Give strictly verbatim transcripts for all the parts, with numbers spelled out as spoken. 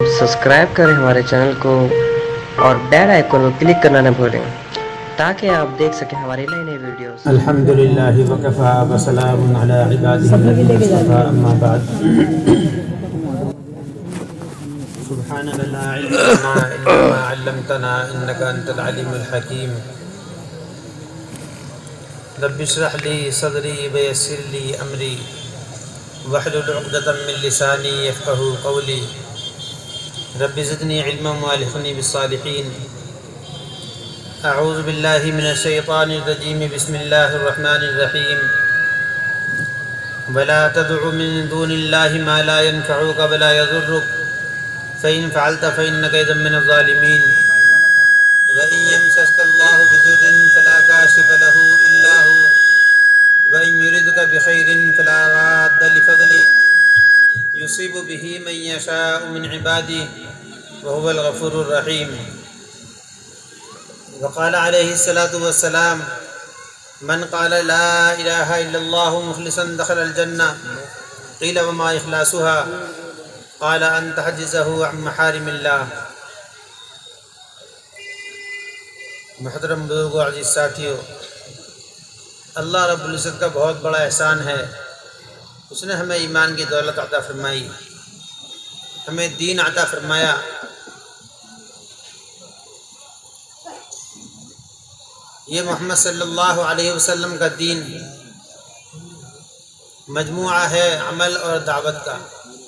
Subscribe करें हमारे channel को और बेल आइकन को क्लिक करना न भूलें ताकि आप देख सकें हमारी नई नई वीडियोस। अल्हम्दुलिल्लाहि व कफ़ा व सलामुन अला इबादिही अल्लज़ीना इस्तफ़ा अम्मा बाद। सुब्हानका ला इल्मा लना इल्ला मा अल्लमतना इन्नका अंतल अलीमुल हकीम। रब्बि इश्रह ली सदरी व यस्सिर ली अमरी वहलुल उक़दतम मिन लिसानी यफ़क़हू क़ौली। रब्बि ज़िदनी इल्मन व अल्हिक़नी बिस्सालिहीन। अऊज़ु बिल्लाहि मिनश शैतानिर रजीम। बिस्मिल्लाहिर रहमानिर रहीम। वला तदउ मिन दूनिल्लाहि मा ला यनफ़उका व ला यज़ुर्रुक फ़इन फ़अलत फ़इन्नका इज़्ज़न मिनज़ ज़ालिमीन। व इन यमसस्कल्लाहु बिदुर्रिन फ़ला काशिफ़ लहू इल्ला हू व इन युरिदका बिख़ैरिन फ़ला राद्द लिफ़ज़लिही युसीबु बिही मन यशाअु मिन इबादिही व हुवल गफ़ूरुर रहीम। वक़ाल अलैहिस्सलातु वस्सलाम मन क़ाल ला इलाहा इल्लल्लाहु मुख़लिसन दख़लल जन्नह क़ील व मा इख़लासुहा क़ाल अन तहज्ज़हु अन महारिमिल्लाह। मुहतरम बुज़ुर्गों, अज़ीज़ साथियों, अल्लाह रब्बुल इज़्ज़त का बहुत बड़ा एहसान है। उसने हमें ईमान की दौलत अता फरमाई, हमें दीन अता फरमाया। ये मोहम्मद सल्लल्लाहु अलैहि वसल्लम का दीन मजमुआ है अमल और दावत का।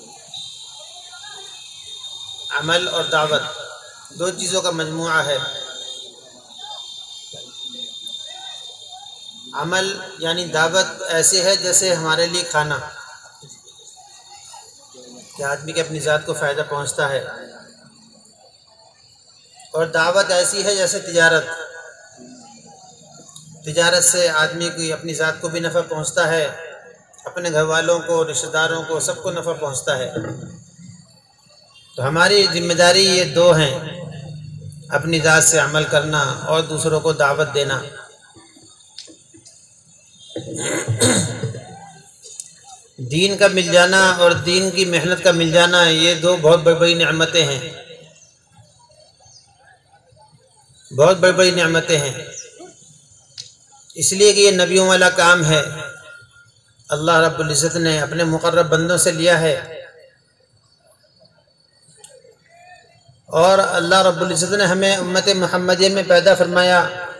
अमल और दावत दो चीज़ों का मजमुआ है। अमल यानी दावत ऐसे है जैसे हमारे लिए खाना, कि आदमी के अपनी ज़ात को फ़ायदा पहुंचता है, और दावत ऐसी है जैसे तिजारत। तिजारत से आदमी की अपनी ज़ात को भी नफ़ा पहुंचता है, अपने घर वालों को, रिश्तेदारों को, सबको नफ़ा पहुंचता है। तो हमारी जिम्मेदारी ये दो हैं, अपनी ज़ात से अमल करना और दूसरों को दावत देना। दीन का मिल जाना और दीन की मेहनत का मिल जाना, ये दो बहुत बड़ी बड़ी नेमतें हैं, बहुत बड़ी बड़ी नेमतें हैं। इसलिए कि ये नबियों वाला काम है। अल्लाह रब्बुल इज़्ज़त ने अपने मुक़र्रब बंदों से लिया है, और अल्लाह रब्बुल इज़्ज़त ने हमें उम्मत मुहम्मदिया में पैदा फरमाया,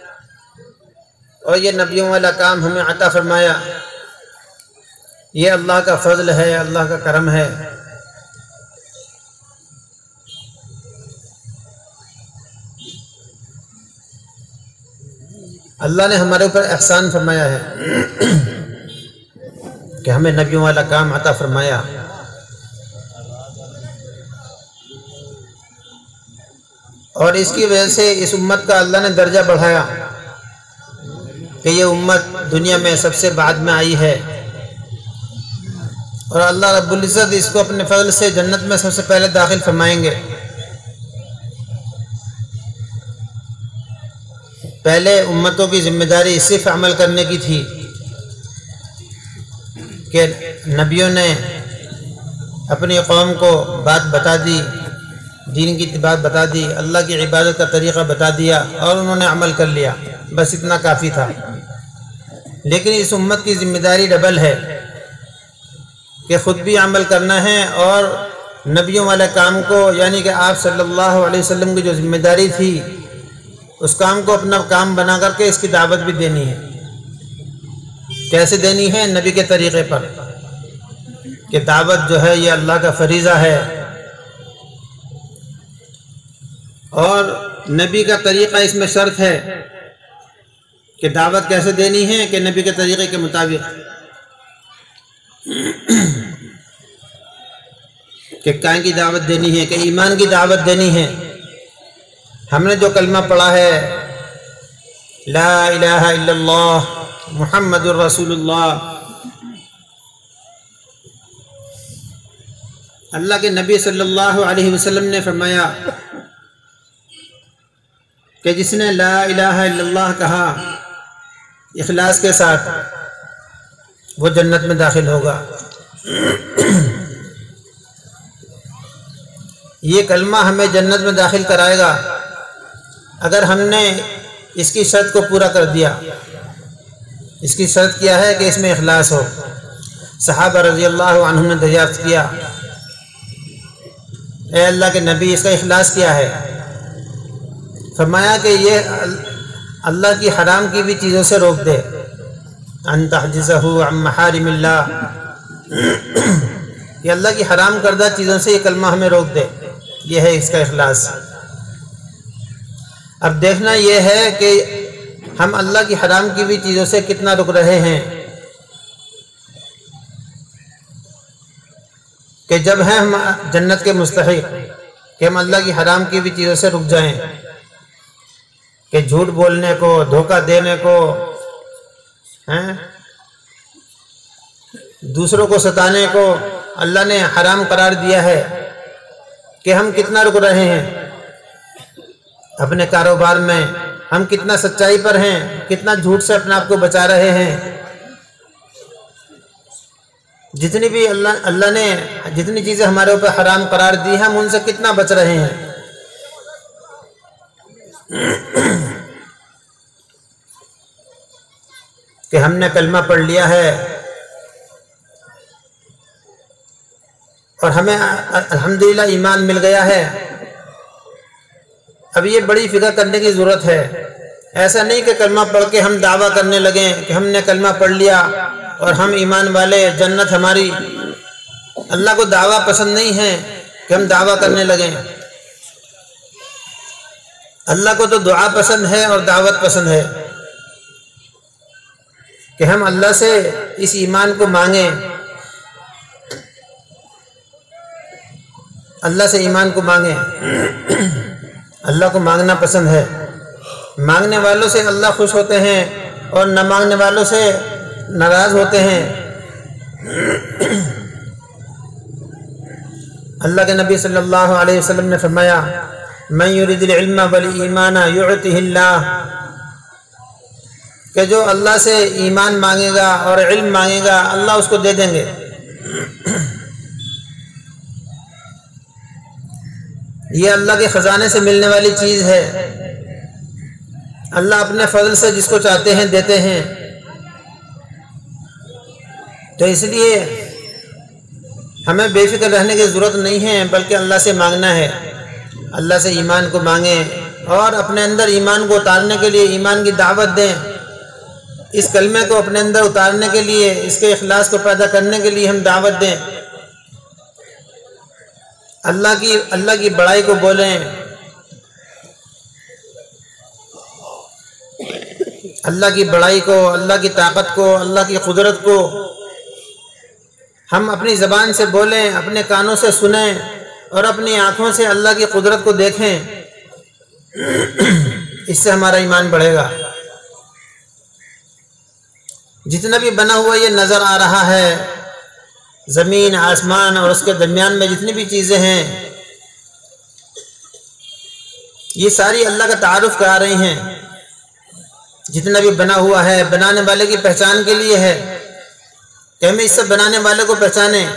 और ये नबियों वाला काम हमें अता फरमाया। ये अल्लाह का फ़ज़ल है, अल्लाह का करम है। अल्लाह ने हमारे ऊपर एहसान फरमाया है कि हमें नबियों वाला काम अता फरमाया। और इसकी वजह से इस उम्मत का अल्लाह ने दर्जा बढ़ाया कि ये उम्मत दुनिया में सबसे बाद में आई है, और अल्लाह रब्बुल इज़्ज़त इसको अपने फजल से जन्नत में सबसे पहले दाखिल फरमाएंगे। पहले उम्मतों की जिम्मेदारी सिर्फ अमल करने की थी कि नबियों ने अपनी कौम को बात बता दी, दीन की बात बता दी, अल्लाह की इबादत का तरीक़ा बता दिया, और उन्होंने अमल कर लिया, बस इतना काफ़ी था। लेकिन इस उम्मत की ज़िम्मेदारी डबल है कि ख़ुद भी अमल करना है, और नबियों वाले काम को, यानी कि आप सल्लल्लाहु अलैहि वसल्लम की जो ज़िम्मेदारी थी, उस काम को अपना काम बना करके इसकी दावत भी देनी है। कैसे देनी है? नबी के तरीक़े पर, कि दावत जो है ये अल्लाह का फरीज़ा है, और नबी का तरीक़ा इसमें शर्त है कि दावत कैसे देनी है, कि नबी के तरीक़े के मुताबिक, कि कान की दावत देनी है, कि ईमान की दावत देनी है। हमने जो कलमा पढ़ा है, ला इलाहा इल्लल्लाह मुहम्मदुर रसूलुल्लाह, अल्लाह के नबी सल्लल्लाहु अलैहि वसल्लम ने फरमाया कि जिसने ला इलाहा इल्लल्लाह कहा इखलास के साथ, वो जन्नत में दाखिल होगा। یہ کلمہ ہمیں جنت میں داخل کرائے گا اگر ہم نے اس کی شرط کو پورا کر دیا۔ اس کی شرط کیا ہے کہ اس میں اخلاص ہو۔ صحابہ رضی اللہ عنہم نے دریافت کیا، اے اللہ کے نبی اس کا اخلاص کیا ہے؟ فرمایا کہ یہ اللہ کی حرام کی بھی چیزوں سے روک دے، ان تحجزہ عن محارم اللہ، کہ اللہ کی حرام کردہ چیزوں سے یہ کلمہ ہمیں روک دے، یہ ہے اس کا اخلاص۔ اب دیکھنا یہ ہے کہ ہم اللہ کی حرام کی بھی چیزوں سے کتنا رک رہے ہیں، کہ جب ہیں ہم جنت کے مستحق کہ ہم اللہ کی حرام کی بھی چیزوں سے رک جائیں، کہ جھوٹ بولنے کو، دھوکہ دینے کو، ہیں دوسروں کو ستانے کو اللہ نے حرام قرار دیا ہے، کہ ہم کتنا رک رہے ہیں اپنے کاروبار میں، ہم کتنا سچائی پر ہیں، کتنا جھوٹ سے اپنے آپ کو بچا رہے ہیں۔ جتنی بھی اللہ اللہ نے جتنی چیزیں ہمارے اوپر حرام قرار دی ہم ان سے کتنا بچ رہے ہیں۔ کہ ہم نے کلمہ پڑھ لیا ہے اور ہمیں الحمدللہ ایمان مل گیا ہے، اب یہ بڑی فکر کرنے کی ضرورت ہے۔ ایسا نہیں کہ کلمہ پڑھ کے ہم دعویٰ کرنے لگیں کہ ہم نے کلمہ پڑھ لیا اور ہم ایمان والے، جنت ہماری۔ اللہ کو دعویٰ پسند نہیں ہے کہ ہم دعویٰ کرنے لگیں۔ اللہ کو تو دعا پسند ہے اور دعوت پسند ہے، کہ ہم اللہ سے اس ایمان کو مانگیں، اللہ سے ایمان کو مانگیں۔ اللہ کو مانگنا پسند ہے، مانگنے والوں سے اللہ خوش ہوتے ہیں اور نہ مانگنے والوں سے ناراض ہوتے ہیں۔ اللہ کے نبی صلی اللہ علیہ وسلم نے فرمایا، من یرید العلم والایمان یعطہ اللہ، کہ جو اللہ سے ایمان مانگے گا اور علم مانگے گا اللہ اس کو دے دیں گے۔ یہ اللہ کے خزانے سے ملنے والی چیز ہے، اللہ اپنے فضل سے جس کو چاہتے ہیں دیتے ہیں۔ تو اس لیے ہمیں بے فکر رہنے کی ضرورت نہیں ہے، بلکہ اللہ سے مانگنا ہے۔ اللہ سے ایمان کو مانگیں اور اپنے اندر ایمان کو اتارنے کے لیے ایمان کی دعوت دیں، اس کلمے کو اپنے اندر اتارنے کے لیے، اس کے اخلاص کو پیدا کرنے کے لیے ہم دعوت دیں۔ اللہ کی اللہ کی بڑائی کو بولیں، اللہ کی بڑائی کو، اللہ کی طاقت کو، اللہ کی قدرت کو ہم اپنی زبان سے بولیں، اپنے کانوں سے سنیں اور اپنی آنکھوں سے اللہ کی قدرت کو دیکھیں۔ اس سے ہمارا ایمان بڑھے گا۔ جتنا بھی بنا ہوا یہ نظر آ رہا ہے، زمین، آسمان اور اس کے درمیان میں جتنی بھی چیزیں ہیں، یہ ساری اللہ کا تعارف کرا رہی ہیں۔ جتنا بھی بنا ہوا ہے بنانے والے کی پہچان کے لیے ہے، کہ ہمیں اس سے بنانے والے کو پہچانیں۔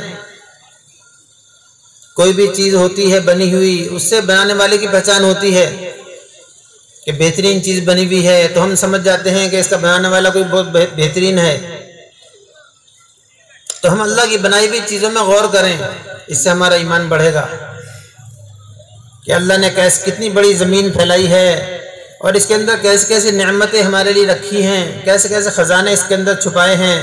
کوئی بھی چیز ہوتی ہے بنی ہوئی، اس سے بنانے والے کی پہچان ہوتی ہے، کہ بہترین چیز بنی ہوئی ہے تو ہم سمجھ جاتے ہیں کہ اس کا بنانے والا کوئی بہت بہترین ہے۔ تو ہم اللہ کی بنائی ہوئی چیزوں میں غور کریں، اس سے ہمارا ایمان بڑھے گا، کہ اللہ نے کیس کتنی بڑی زمین پھیلائی ہے اور اس کے اندر کیسے کیسے نعمتیں ہمارے لیے رکھی ہیں، کیسے کیسے خزانے اس کے اندر چھپائے ہیں۔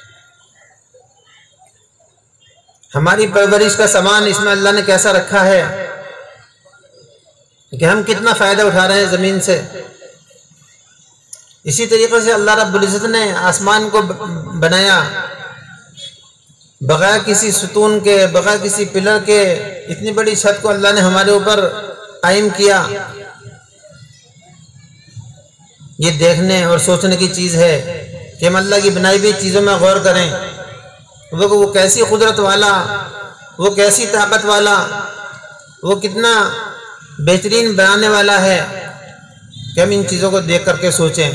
ہماری پرورش کا سامان اس میں اللہ نے کیسا رکھا ہے، کہ ہم کتنا فائدہ اٹھا رہے ہیں زمین سے۔ اسی طریقے سے اللہ رب العزت نے آسمان کو بنایا بغیر کسی ستون کے، بغیر کسی پلر کے، اتنی بڑی چھت کو اللہ نے ہمارے اوپر قائم کیا۔ یہ دیکھنے اور سوچنے کی چیز ہے کہ ہم اللہ کی بنائی ہوئی چیزوں میں غور کریں، وہ وہ کیسی قدرت والا، وہ کیسی طاقت والا، وہ کتنا بہترین بنانے والا ہے، کہ ہم ان چیزوں کو دیکھ کر کے سوچیں۔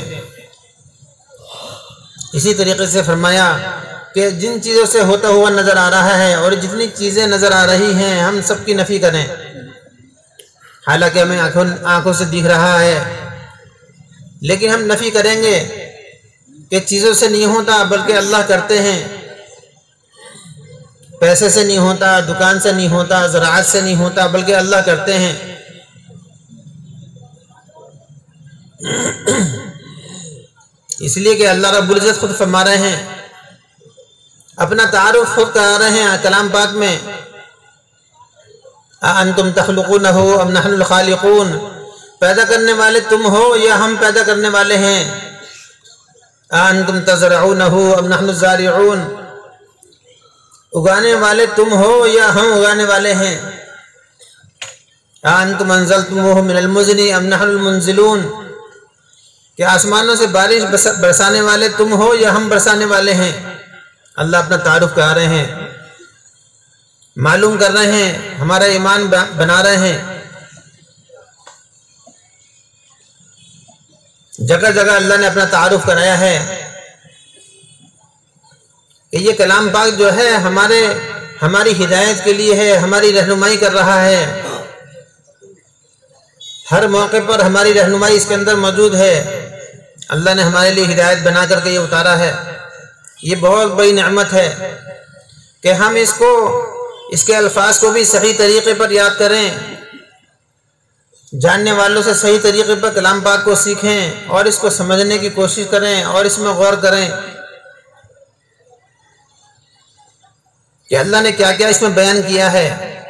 اسی طریقے سے فرمایا کہ جن چیزوں سے ہوتا ہوا نظر آ رہا ہے اور جتنی چیزیں نظر آ رہی ہیں ہم سب کی نفی کریں، حالانکہ ہمیں آنکھوں آنکھوں سے دکھ رہا ہے، لیکن ہم نفی کریں گے کہ چیزوں سے نہیں ہوتا بلکہ اللہ کرتے ہیں، پیسے سے نہیں ہوتا، دکان سے نہیں ہوتا، زراعت سے نہیں ہوتا، بلکہ اللہ کرتے ہیں۔ اس لیے کہ اللہ رب العزت خود فرما رہے ہیں، اپنا تعارف خود کرا رہے ہیں کلام پاک میں، اَأَنْتُمْ تَخْلُقُونَهُ أَمْ نَحْنُ الْخَالِقُونَ، پیدا کرنے والے تم ہو یا ہم پیدا کرنے والے ہیں؟ أَأَنْتُمْ تَزْرَعُونَهُ أَمْ نَحْنُ الزَّارِعُونَ، اگانے والے تم ہو یا ہم اگانے والے ہیں؟ أَأَنْتُمْ أَنزَلْتُمُوهُ مِنَ الْمُزْنِ أَمْ نَحْنُ الْمُنزِلُونَ، کہ آسمانوں سے بارش برسانے والے تم ہو یا ہم برسانے والے ہیں؟ اللہ اپنا تعارف کرا رہے ہیں، معلوم کر رہے ہیں، ہمارا ایمان بنا رہے ہیں۔ جگہ جگہ اللہ نے اپنا تعارف کرایا ہے کہ یہ کلام پاک جو ہے ہمارے ہماری ہدایت کے لیے ہے، ہماری رہنمائی کر رہا ہے، ہر موقع پر ہماری رہنمائی اس کے اندر موجود ہے۔ اللہ نے ہمارے لیے ہدایت بنا کر کے یہ اتارا ہے۔ یہ بہت بڑی نعمت ہے کہ ہم اس کو اس کے الفاظ کو بھی صحیح طریقے پر یاد کریں، جاننے والوں سے صحیح طریقے پر کلام پاک کو سیکھیں اور اس کو سمجھنے کی کوشش کریں اور اس میں غور کریں کہ اللہ نے کیا کیا اس میں بیان کیا ہے،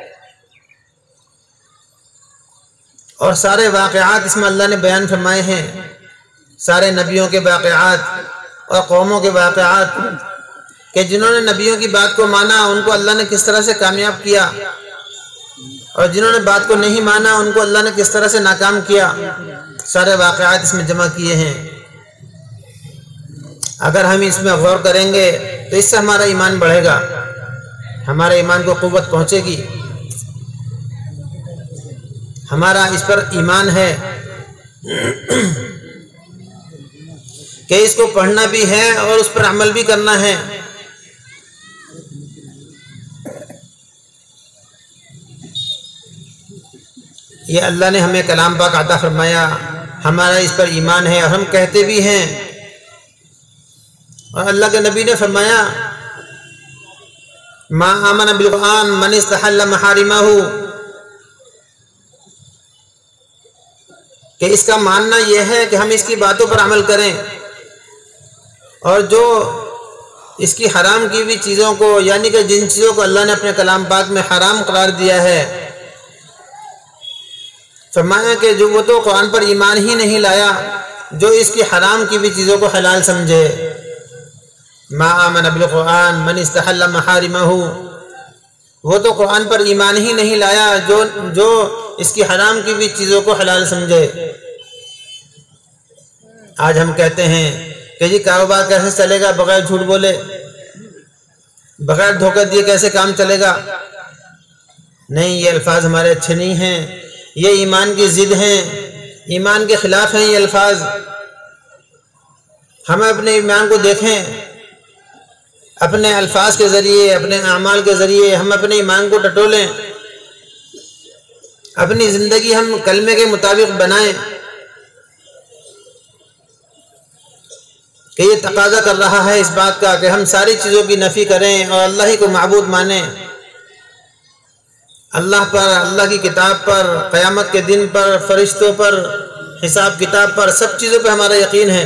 اور سارے واقعات اس میں اللہ نے بیان فرمائے ہیں، سارے نبیوں کے واقعات اور قوموں کے واقعات، کہ جنہوں نے نبیوں کی بات کو مانا ان کو اللہ نے کس طرح سے کامیاب کیا، اور جنہوں نے بات کو نہیں مانا ان کو اللہ نے کس طرح سے ناکام کیا۔ سارے واقعات اس میں جمع کیے ہیں۔ اگر ہم اس میں غور کریں گے تو اس سے ہمارا ایمان بڑھے گا، ہمارے ایمان کو قوت پہنچے گی، ہمارا اس پر ایمان ہے کہ اس کو پڑھنا بھی ہے اور اس پر عمل بھی کرنا ہے۔ یہ اللہ نے ہمیں کلام پاک عطا فرمایا، ہمارا اس پر ایمان ہے اور ہم کہتے بھی ہیں، اور اللہ کے نبی نے فرمایا ما آمن بالقرآن من استحل محارمہ، کہ اس کا ماننا یہ ہے کہ ہم اس کی باتوں پر عمل کریں، اور جو اس کی حرام کی ہوئی چیزوں کو، یعنی کہ جن چیزوں کو اللہ نے اپنے کلام پاک میں حرام قرار دیا ہے، فرمایا کہ جو وہ تو قرآن پر ایمان ہی نہیں لایا جو اس کی حرام کی ہوئی چیزوں کو حلال سمجھے۔ ما آمن بالقرآن من استحل محارمہ، وہ تو قرآن پر ایمان ہی نہیں لایا جو جو اس کی حرام کی ہوئی چیزوں کو حلال سمجھے۔ آج ہم کہتے ہیں کہ جی کاروبار کیسے چلے گا بغیر جھوٹ بولے، بغیر دھوکہ دیے کیسے کام چلے گا؟ نہیں، یہ الفاظ ہمارے اچھے نہیں ہیں، یہ ایمان کی ضد ہیں، ایمان کے خلاف ہیں یہ الفاظ۔ ہمیں اپنے ایمان کو دیکھیں، اپنے الفاظ کے ذریعے، اپنے اعمال کے ذریعے ہم اپنے ایمان کو ٹٹولیں، اپنی زندگی ہم کلمے کے مطابق بنائیں کہ یہ تقاضا کر رہا ہے اس بات کا کہ ہم ساری چیزوں کی نفی کریں اور اللہ ہی کو معبود مانیں۔ اللہ پر، اللہ کی کتاب پر، قیامت کے دن پر، فرشتوں پر، حساب کتاب پر، سب چیزوں پہ ہمارا یقین ہے۔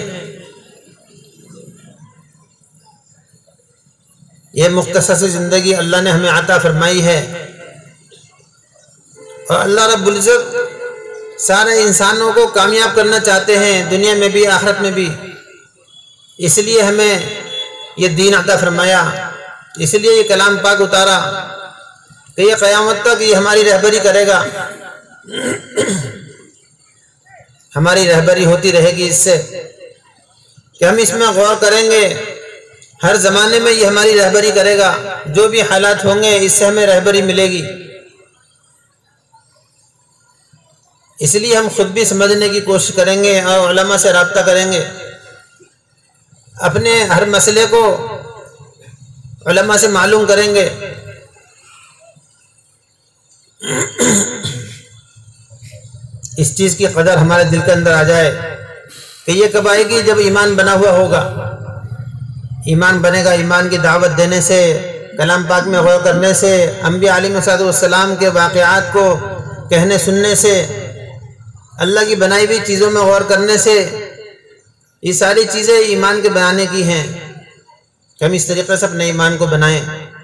یہ مختصر سی زندگی اللہ نے ہمیں عطا فرمائی ہے، اور اللہ رب العزت سارے انسانوں کو کامیاب کرنا چاہتے ہیں، دنیا میں بھی آخرت میں بھی۔ اس لیے ہمیں یہ دین عطا فرمایا، اس لیے یہ کلام پاک اتارا کہ یہ قیامت تک یہ ہماری رہبری کرے گا، ہماری رہبری ہوتی رہے گی اس سے کہ ہم اس میں غور کریں گے، ہر زمانے میں یہ ہماری رہبری کرے گا، جو بھی حالات ہوں گے اس سے ہمیں رہبری ملے گی۔ اس لیے ہم خود بھی سمجھنے کی کوشش کریں گے اور علماء سے رابطہ کریں گے، اپنے ہر مسئلے کو علماء سے معلوم کریں گے۔ اس چیز کی قدر ہمارے دل کے اندر آ جائے کہ یہ کب آئے گی؟ جب ایمان بنا ہوا ہوگا۔ ایمان بنے گا ایمان کی دعوت دینے سے، کلام پاک میں غور کرنے سے، انبیاء علیہ السلام کے واقعات کو کہنے سننے سے، اللہ کی بنائی ہوئی چیزوں میں غور کرنے سے۔ یہ ساری چیزیں ایمان کے بنانے کی ہیں کہ ہم اس طریقے سے اپنے ایمان کو بنائیں۔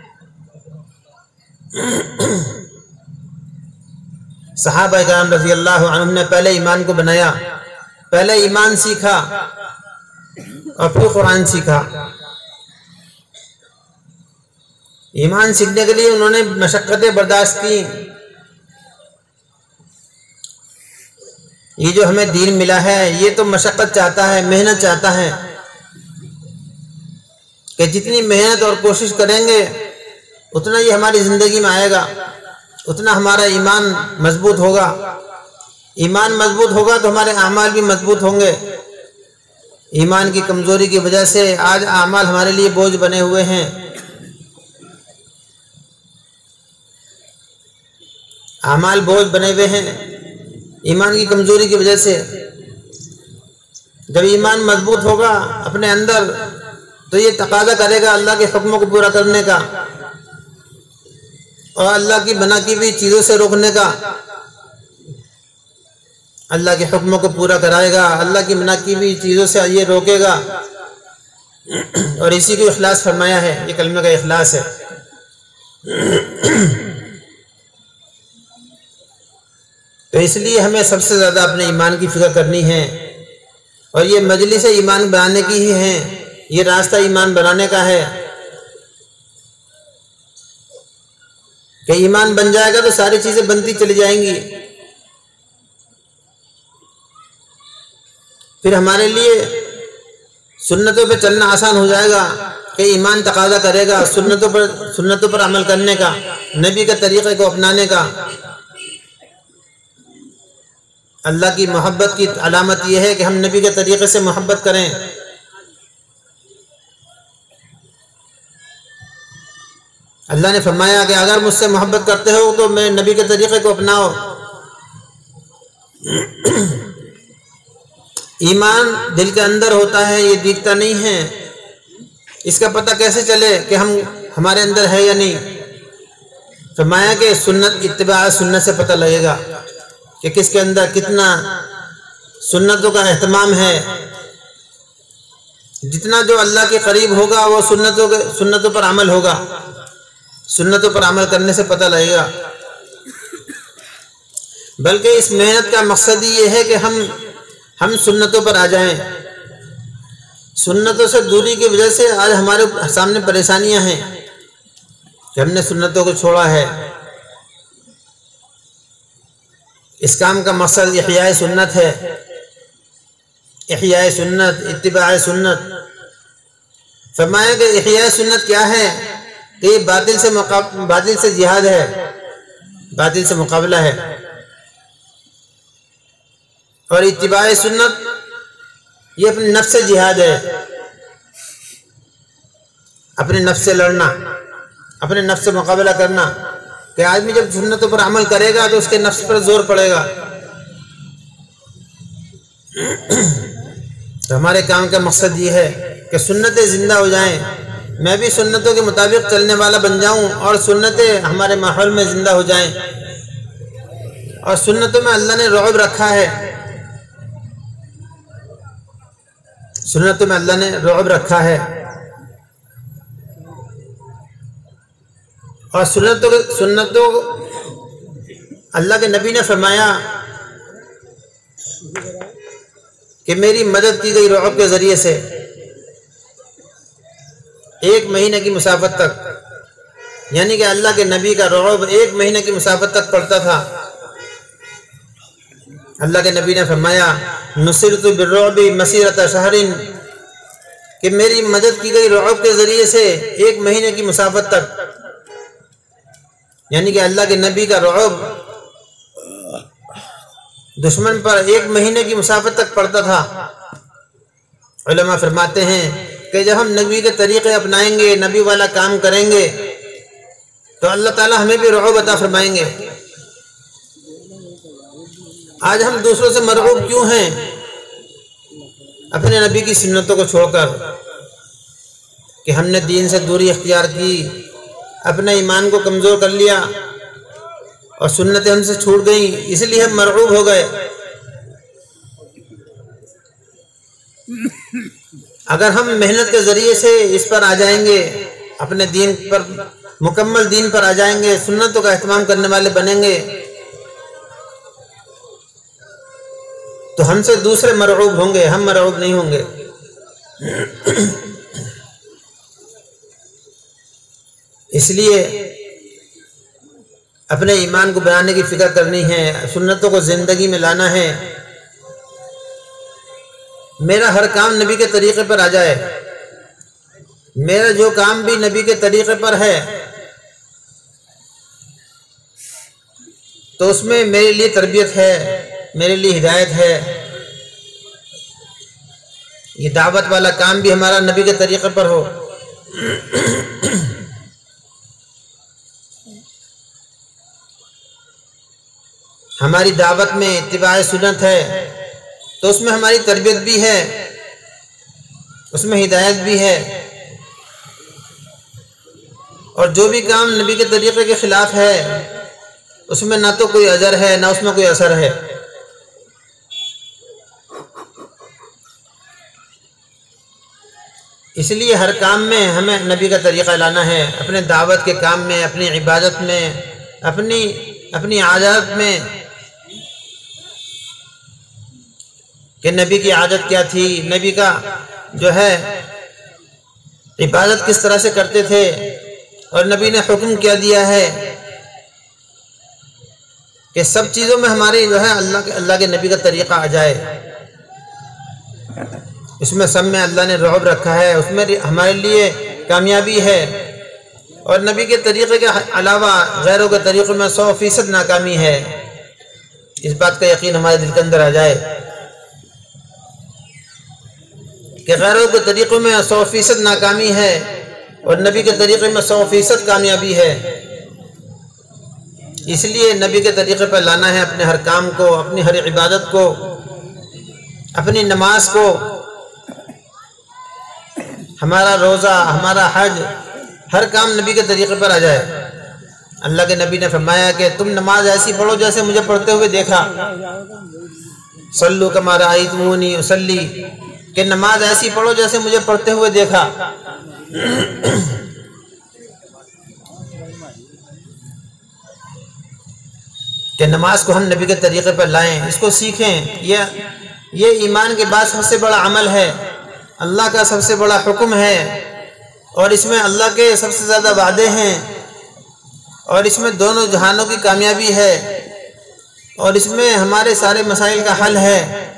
صحابہ کرام رضی اللہ عنہم نے پہلے ایمان کو بنایا، پہلے ایمان سیکھا اور پھر قرآن سیکھا۔ ایمان سیکھنے کے لیے انہوں نے مشقتیں برداشت کی۔ یہ جو ہمیں دین ملا ہے یہ تو مشقت چاہتا ہے، محنت چاہتا ہے کہ جتنی محنت اور کوشش کریں گے اتنا یہ ہماری زندگی میں آئے گا، اتنا ہمارا ایمان مضبوط ہوگا۔ ایمان مضبوط ہوگا تو ہمارے اعمال بھی مضبوط ہوں گے۔ ایمان کی کمزوری کی وجہ سے آج اعمال ہمارے لیے بوجھ بنے ہوئے ہیں۔ اعمال بوجھ بنے ہوئے ہیں ایمان کی کمزوری کی وجہ سے۔ جب ایمان مضبوط ہوگا اپنے اندر تو یہ تقاضا کرے گا اللہ کے حکموں کو پورا کرنے کا اور اللہ کی بنا کی ہوئی چیزوں سے روکنے کا۔ اللہ کے حکموں کو پورا کرائے گا، اللہ کی منع کی ہوئی چیزوں سے یہ روکے گا، اور اسی کو اخلاص فرمایا ہے۔ یہ کلمہ کا اخلاص ہے۔ تو اس لیے ہمیں سب سے زیادہ اپنے ایمان کی فکر کرنی ہے، اور یہ مجلس ایمان بنانے کی ہی ہے، یہ راستہ ایمان بنانے کا ہے کہ ایمان بن جائے گا تو ساری چیزیں بنتی چلی جائیں گی۔ پھر ہمارے لیے سنتوں پہ چلنا آسان ہو جائے گا کہ ایمان تقاضا کرے گا سنتوں پر سنتوں پر عمل کرنے کا، نبی کے طریقے کو اپنانے کا۔ اللہ کی محبت کی علامت یہ ہے کہ ہم نبی کے طریقے سے محبت کریں۔ اللہ نے فرمایا کہ اگر مجھ سے محبت کرتے ہو تو میں نبی کے طریقے کو اپناؤ۔ ایمان دل کے اندر ہوتا ہے، یہ دکھتا نہیں ہے۔ اس کا پتہ کیسے چلے کہ ہم ہمارے اندر ہے یا نہیں؟ فرمایا کہ سنت اتباع سنت سے پتہ لگے گا کہ کس کے اندر کتنا سنتوں کا اہتمام ہے۔ جتنا جو اللہ کے قریب ہوگا وہ سنتوں کے سنتوں پر عمل ہوگا، سنتوں پر عمل کرنے سے پتہ لگے گا۔ بلکہ اس محنت کا مقصد ہی یہ ہے کہ ہم ہم سنتوں پر آ جائیں۔ سنتوں سے دوری کی وجہ سے آج ہمارے سامنے پریشانیاں ہیں کہ ہم نے سنتوں کو چھوڑا ہے۔ اس کام کا مقصد احیاء سنت ہے، احیاء سنت، اتباع سنت۔ فرمایا کہ احیاء سنت کیا ہے؟ کہ یہ باطل سے مقابل باطل سے جہاد ہے، باطل سے مقابلہ ہے، اور اتباع سنت یہ اپنے نفس سے جہاد ہے، اپنے نفس سے لڑنا، اپنے نفس سے مقابلہ کرنا۔ کہ آدمی جب سنتوں پر عمل کرے گا تو اس کے نفس پر زور پڑے گا۔ تو ہمارے کام کا مقصد یہ ہے کہ سنتیں زندہ ہو جائیں، میں بھی سنتوں کے مطابق چلنے والا بن جاؤں، اور سنتیں ہمارے ماحول میں زندہ ہو جائیں۔ اور سنتوں میں اللہ نے رعب رکھا ہے، سنتوں میں اللہ نے رعب رکھا ہے، اور سنتوں سنتوں اللہ کے نبی نے فرمایا کہ میری مدد کی گئی رعب کے ذریعے سے ایک مہینے کی مسافت تک، یعنی کہ اللہ کے نبی کا رعب ایک مہینے کی مسافت تک پڑتا تھا۔ اللہ کے نبی نے فرمایا نصرت بالرعب مسیرۃ شہر، کہ میری مدد کی گئی رعب کے ذریعے سے ایک مہینے کی مسافت تک، یعنی کہ اللہ کے نبی کا رعب دشمن پر ایک مہینے کی مسافت تک پڑتا تھا۔ علماء فرماتے ہیں کہ جب ہم نبی کے طریقے اپنائیں گے، نبی والا کام کریں گے، تو اللہ تعالی ہمیں بھی رعب عطا فرمائیں گے۔ آج ہم دوسروں سے مرغوب کیوں ہیں؟ اپنے نبی کی سنتوں کو چھوڑ کر، کہ ہم نے دین سے دوری اختیار کی، اپنے ایمان کو کمزور کر لیا اور سنتیں ہم سے چھوٹ گئیں، اس لیے ہم مرغوب ہو گئے۔ اگر ہم محنت کے ذریعے سے اس پر آ جائیں گے، اپنے دین پر مکمل دین پر آ جائیں گے، سنتوں کا اہتمام کرنے والے بنیں گے، تو ہم سے دوسرے مرغوب ہوں گے، ہم مرغوب نہیں ہوں گے۔ اس لیے اپنے ایمان کو بنانے کی فکر کرنی ہے، سنتوں کو زندگی میں لانا ہے۔ میرا ہر کام نبی کے طریقے پر آ جائے، میرا جو کام بھی نبی کے طریقے پر ہے تو اس میں میرے لیے تربیت ہے، میرے لیے ہدایت ہے۔ یہ دعوت والا کام بھی ہمارا نبی کے طریقے پر ہو۔ ہماری دعوت میں اتباع سنت ہے تو اس میں ہماری تربیت بھی ہے، اس میں ہدایت بھی ہے، اور جو بھی کام نبی کے طریقے کے خلاف ہے اس میں نہ تو کوئی اجر ہے نہ اس میں کوئی اثر ہے۔ اس لیے ہر کام میں ہمیں نبی کا طریقہ لانا ہے، اپنے دعوت کے کام میں، اپنی عبادت میں، اپنی اپنی عادت میں، کہ نبی کی عادت کیا تھی، نبی کا جو ہے عبادت کس طرح سے کرتے تھے، اور نبی نے حکم کیا دیا ہے کہ سب چیزوں میں ہماری جو ہے اللہ کے اللہ کے نبی کا طریقہ آ جائے۔ اس میں سب میں اللہ نے رعب رکھا ہے، اس میں ہمارے لیے کامیابی ہے، اور نبی کے طریقے کے علاوہ غیروں کے طریقوں میں سو فیصد ناکامی ہے۔ اس بات کا یقین ہمارے دل کے اندر آ جائے کہ غیروں کے طریقوں میں سو فیصد ناکامی ہے اور نبی کے طریقے میں سو فیصد کامیابی ہے۔ اس لیے نبی کے طریقے پر لانا ہے اپنے ہر کام کو، اپنی ہر عبادت کو، اپنی نماز کو، ہمارا روزہ، ہمارا حج، ہر کام نبی کے طریقے پر آ جائے۔ اللہ کے نبی نے فرمایا کہ تم نماز ایسی پڑھو جیسے مجھے پڑھتے ہوئے دیکھا، صلو کما رأیتمونی اصلی، کہ نماز ایسی پڑھو جیسے مجھے پڑھتے ہوئے دیکھا۔ کہ نماز کو ہم نبی کے طریقے پر لائیں، اس کو سیکھیں۔ یہ یہ ایمان کے بعد سب سے بڑا عمل ہے، اللہ کا سب سے بڑا حکم ہے، اور اس میں اللہ کے سب سے زیادہ وعدے ہیں، اور اس میں دونوں جہانوں کی کامیابی ہے، اور اس میں ہمارے سارے مسائل کا حل ہے،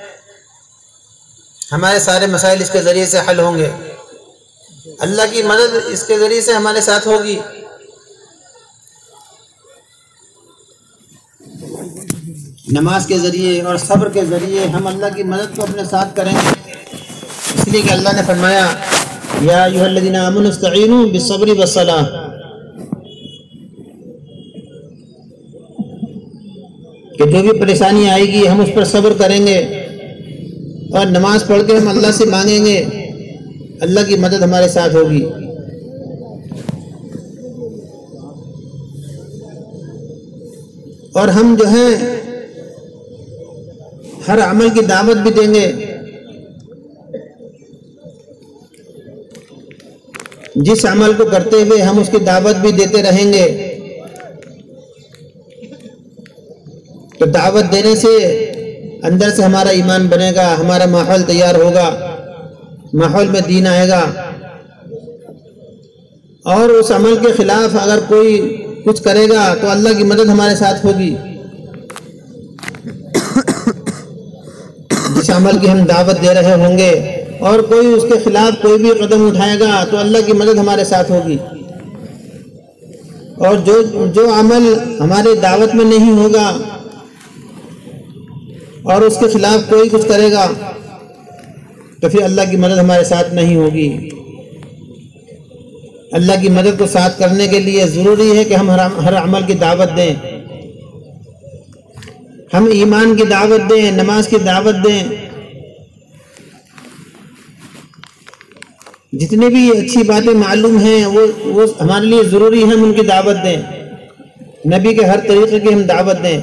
ہمارے سارے مسائل اس کے ذریعے سے حل ہوں گے، اللہ کی مدد اس کے ذریعے سے ہمارے ساتھ ہوگی۔ نماز کے ذریعے اور صبر کے ذریعے ہم اللہ کی مدد کو اپنے ساتھ کریں گے، اس لیے کہ اللہ نے فرمایا یا ایھا الذین آمنوا استعینوا بالصبر والصلاۃ، کہ جو بھی پریشانی آئے گی ہم اس پر صبر کریں گے اور نماز پڑھ کے ہم اللہ سے مانگیں گے، اللہ کی مدد ہمارے ساتھ ہوگی۔ اور ہم جو ہیں ہر عمل کی دعوت بھی دیں گے، جس عمل کو کرتے ہوئے ہم اس کی دعوت بھی دیتے رہیں گے، تو دعوت دینے سے اندر سے ہمارا ایمان بنے گا، ہمارا ماحول تیار ہوگا، ماحول میں دین آئے گا، اور اس عمل کے خلاف اگر کوئی کچھ کرے گا تو اللہ کی مدد ہمارے ساتھ ہوگی۔ جس عمل کی ہم دعوت دے رہے ہوں گے اور کوئی اس کے خلاف کوئی بھی قدم اٹھائے گا تو اللہ کی مدد ہمارے ساتھ ہوگی، اور جو جو عمل ہمارے دعوت میں نہیں ہوگا اور اس کے خلاف کوئی کچھ کرے گا تو پھر اللہ کی مدد ہمارے ساتھ نہیں ہوگی۔ اللہ کی مدد کو ساتھ کرنے کے لیے ضروری ہے کہ ہم ہر ہر عمل کی دعوت دیں، ہم ایمان کی دعوت دیں، نماز کی دعوت دیں، جتنی بھی اچھی باتیں معلوم ہیں وہ وہ ہمارے لیے ضروری ہے، ہم ان کی دعوت دیں، نبی کے ہر طریقے کی ہم دعوت دیں۔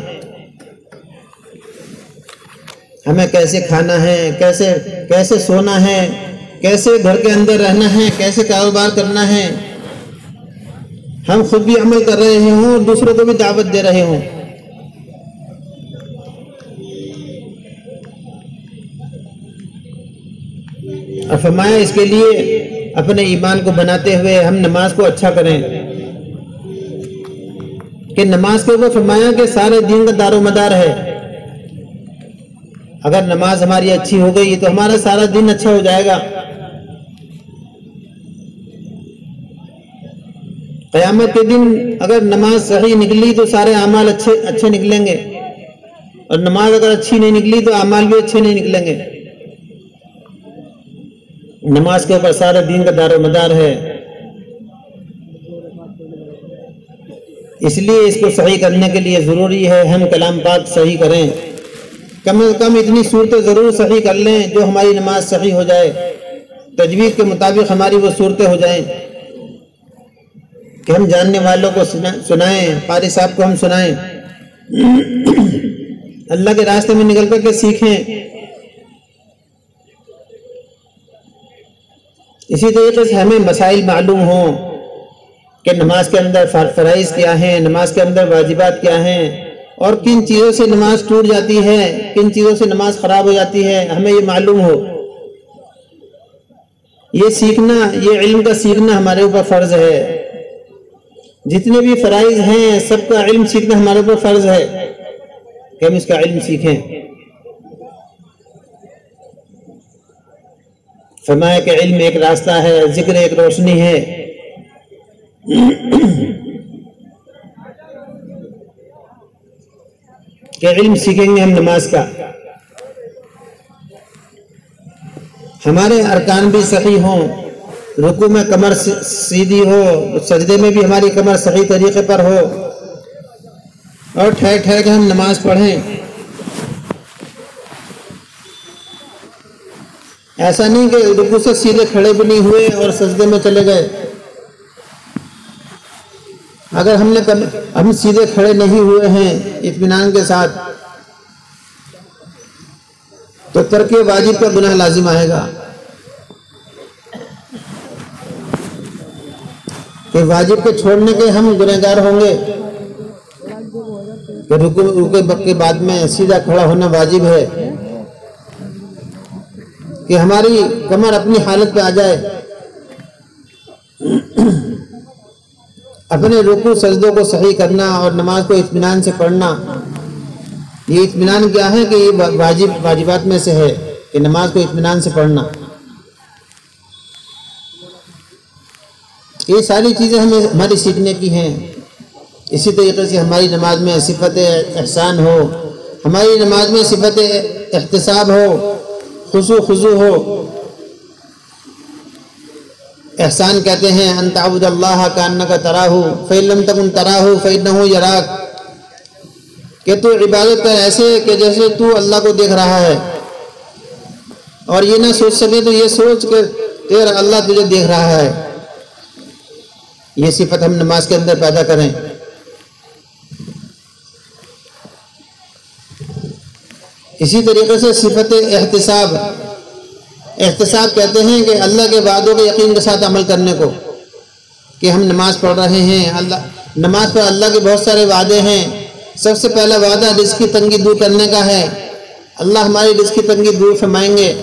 ہمیں کیسے کھانا ہے، کیسے کیسے سونا ہے، کیسے گھر کے اندر رہنا ہے، کیسے کاروبار کرنا ہے، ہم خود بھی عمل کر رہے ہوں اور دوسروں کو بھی دعوت دے رہے ہوں۔ اور فرمایا اس کے لیے اپنے ایمان کو بناتے ہوئے ہم نماز کو اچھا کریں، کہ نماز کے اوپر فرمایا کہ سارے دین کا دار و مدار ہے۔ اگر نماز ہماری اچھی ہو گئی تو ہمارا سارا دن اچھا ہو جائے گا۔ قیامت کے دن اگر نماز صحیح نکلی تو سارے اعمال اچھے اچھے نکلیں گے، اور نماز اگر اچھی نہیں نکلی تو اعمال بھی اچھے نہیں نکلیں گے۔ نماز کے اوپر سارا دین کا دار و مدار ہے، اس لیے اس کو صحیح کرنے کے لیے ضروری ہے ہم کلام پاک صحیح کریں، کم از کم اتنی صورتیں ضرور صحیح کر لیں جو ہماری نماز صحیح ہو جائے، تجوید کے مطابق ہماری وہ صورتیں ہو جائیں کہ ہم جاننے والوں کو سنائیں، قاری صاحب کو ہم سنائیں، اللہ کے راستے میں نکل کر کے سیکھیں۔ اسی طریقے سے ہمیں مسائل معلوم ہوں کہ نماز کے اندر فرائض کیا ہیں، نماز کے اندر واجبات کیا ہیں، اور کن چیزوں سے نماز ٹوٹ جاتی ہے، کن چیزوں سے نماز خراب ہو جاتی ہے، ہمیں یہ معلوم ہو۔ یہ سیکھنا، یہ علم کا سیکھنا ہمارے اوپر فرض ہے۔ جتنے بھی فرائض ہیں سب کا علم سیکھنا ہمارے اوپر فرض ہے کہ ہم اس کا علم سیکھیں۔ فرمایا کہ علم ایک راستہ ہے، ذکر ایک روشنی ہے۔ کہ علم سیکھیں گے ہم نماز کا، ہمارے ارکان بھی صحیح ہوں، رکوع میں کمر سیدھی ہو، سجدے میں بھی ہماری کمر صحیح طریقے پر ہو، اور ٹھہر ٹھہر کے ہم نماز پڑھیں۔ ایسا نہیں کہ رکوع سے سیدھے کھڑے بھی نہیں ہوئے اور سجدے میں چلے گئے۔ اگر ہم نے ہم سیدھے کھڑے نہیں ہوئے ہیں اطمینان کے ساتھ تو ترک واجب کا گناہ لازم آئے گا، کہ واجب کے چھوڑنے کے ہم گنہگار ہوں گے، کہ رکوع کے بعد میں سیدھا کھڑا ہونا واجب ہے، کہ ہماری کمر اپنی حالت پہ آ جائے، اپنے رکوع سجدوں کو صحیح کرنا اور نماز کو اطمینان سے پڑھنا۔ یہ اطمینان کیا ہے کہ یہ واجب واجبات میں سے ہے کہ نماز کو اطمینان سے پڑھنا۔ یہ ساری چیزیں ہمیں ہماری سیکھنے کی ہیں۔ اسی طریقے سے ہماری نماز میں صفت احسان ہو، ہماری نماز میں صفت احتساب ہو، خضوع خضوع ہو۔ احسان کہتے ہیں ان تعبد اللہ کانک تراہ فإن لم تکن تراہ فإنہ یراک، کہ تو عبادت کر ایسے کہ جیسے تو اللہ کو دیکھ رہا ہے، اور یہ نہ سوچ سکے تو یہ سوچ کہ تیرا اللہ تجھے دیکھ رہا ہے۔ یہ صفت ہم نماز کے اندر پیدا کریں۔ اسی طریقے سے صفت احتساب، احتساب کہتے ہیں کہ اللہ کے وعدوں کے یقین کے ساتھ عمل کرنے کو، کہ ہم نماز پڑھ رہے ہیں، اللہ نماز پر اللہ کے بہت سارے وعدے ہیں۔ سب سے پہلا وعدہ رزق کی تنگی دور کرنے کا ہے، اللہ ہماری رزق کی تنگی دور فرمائیں گے،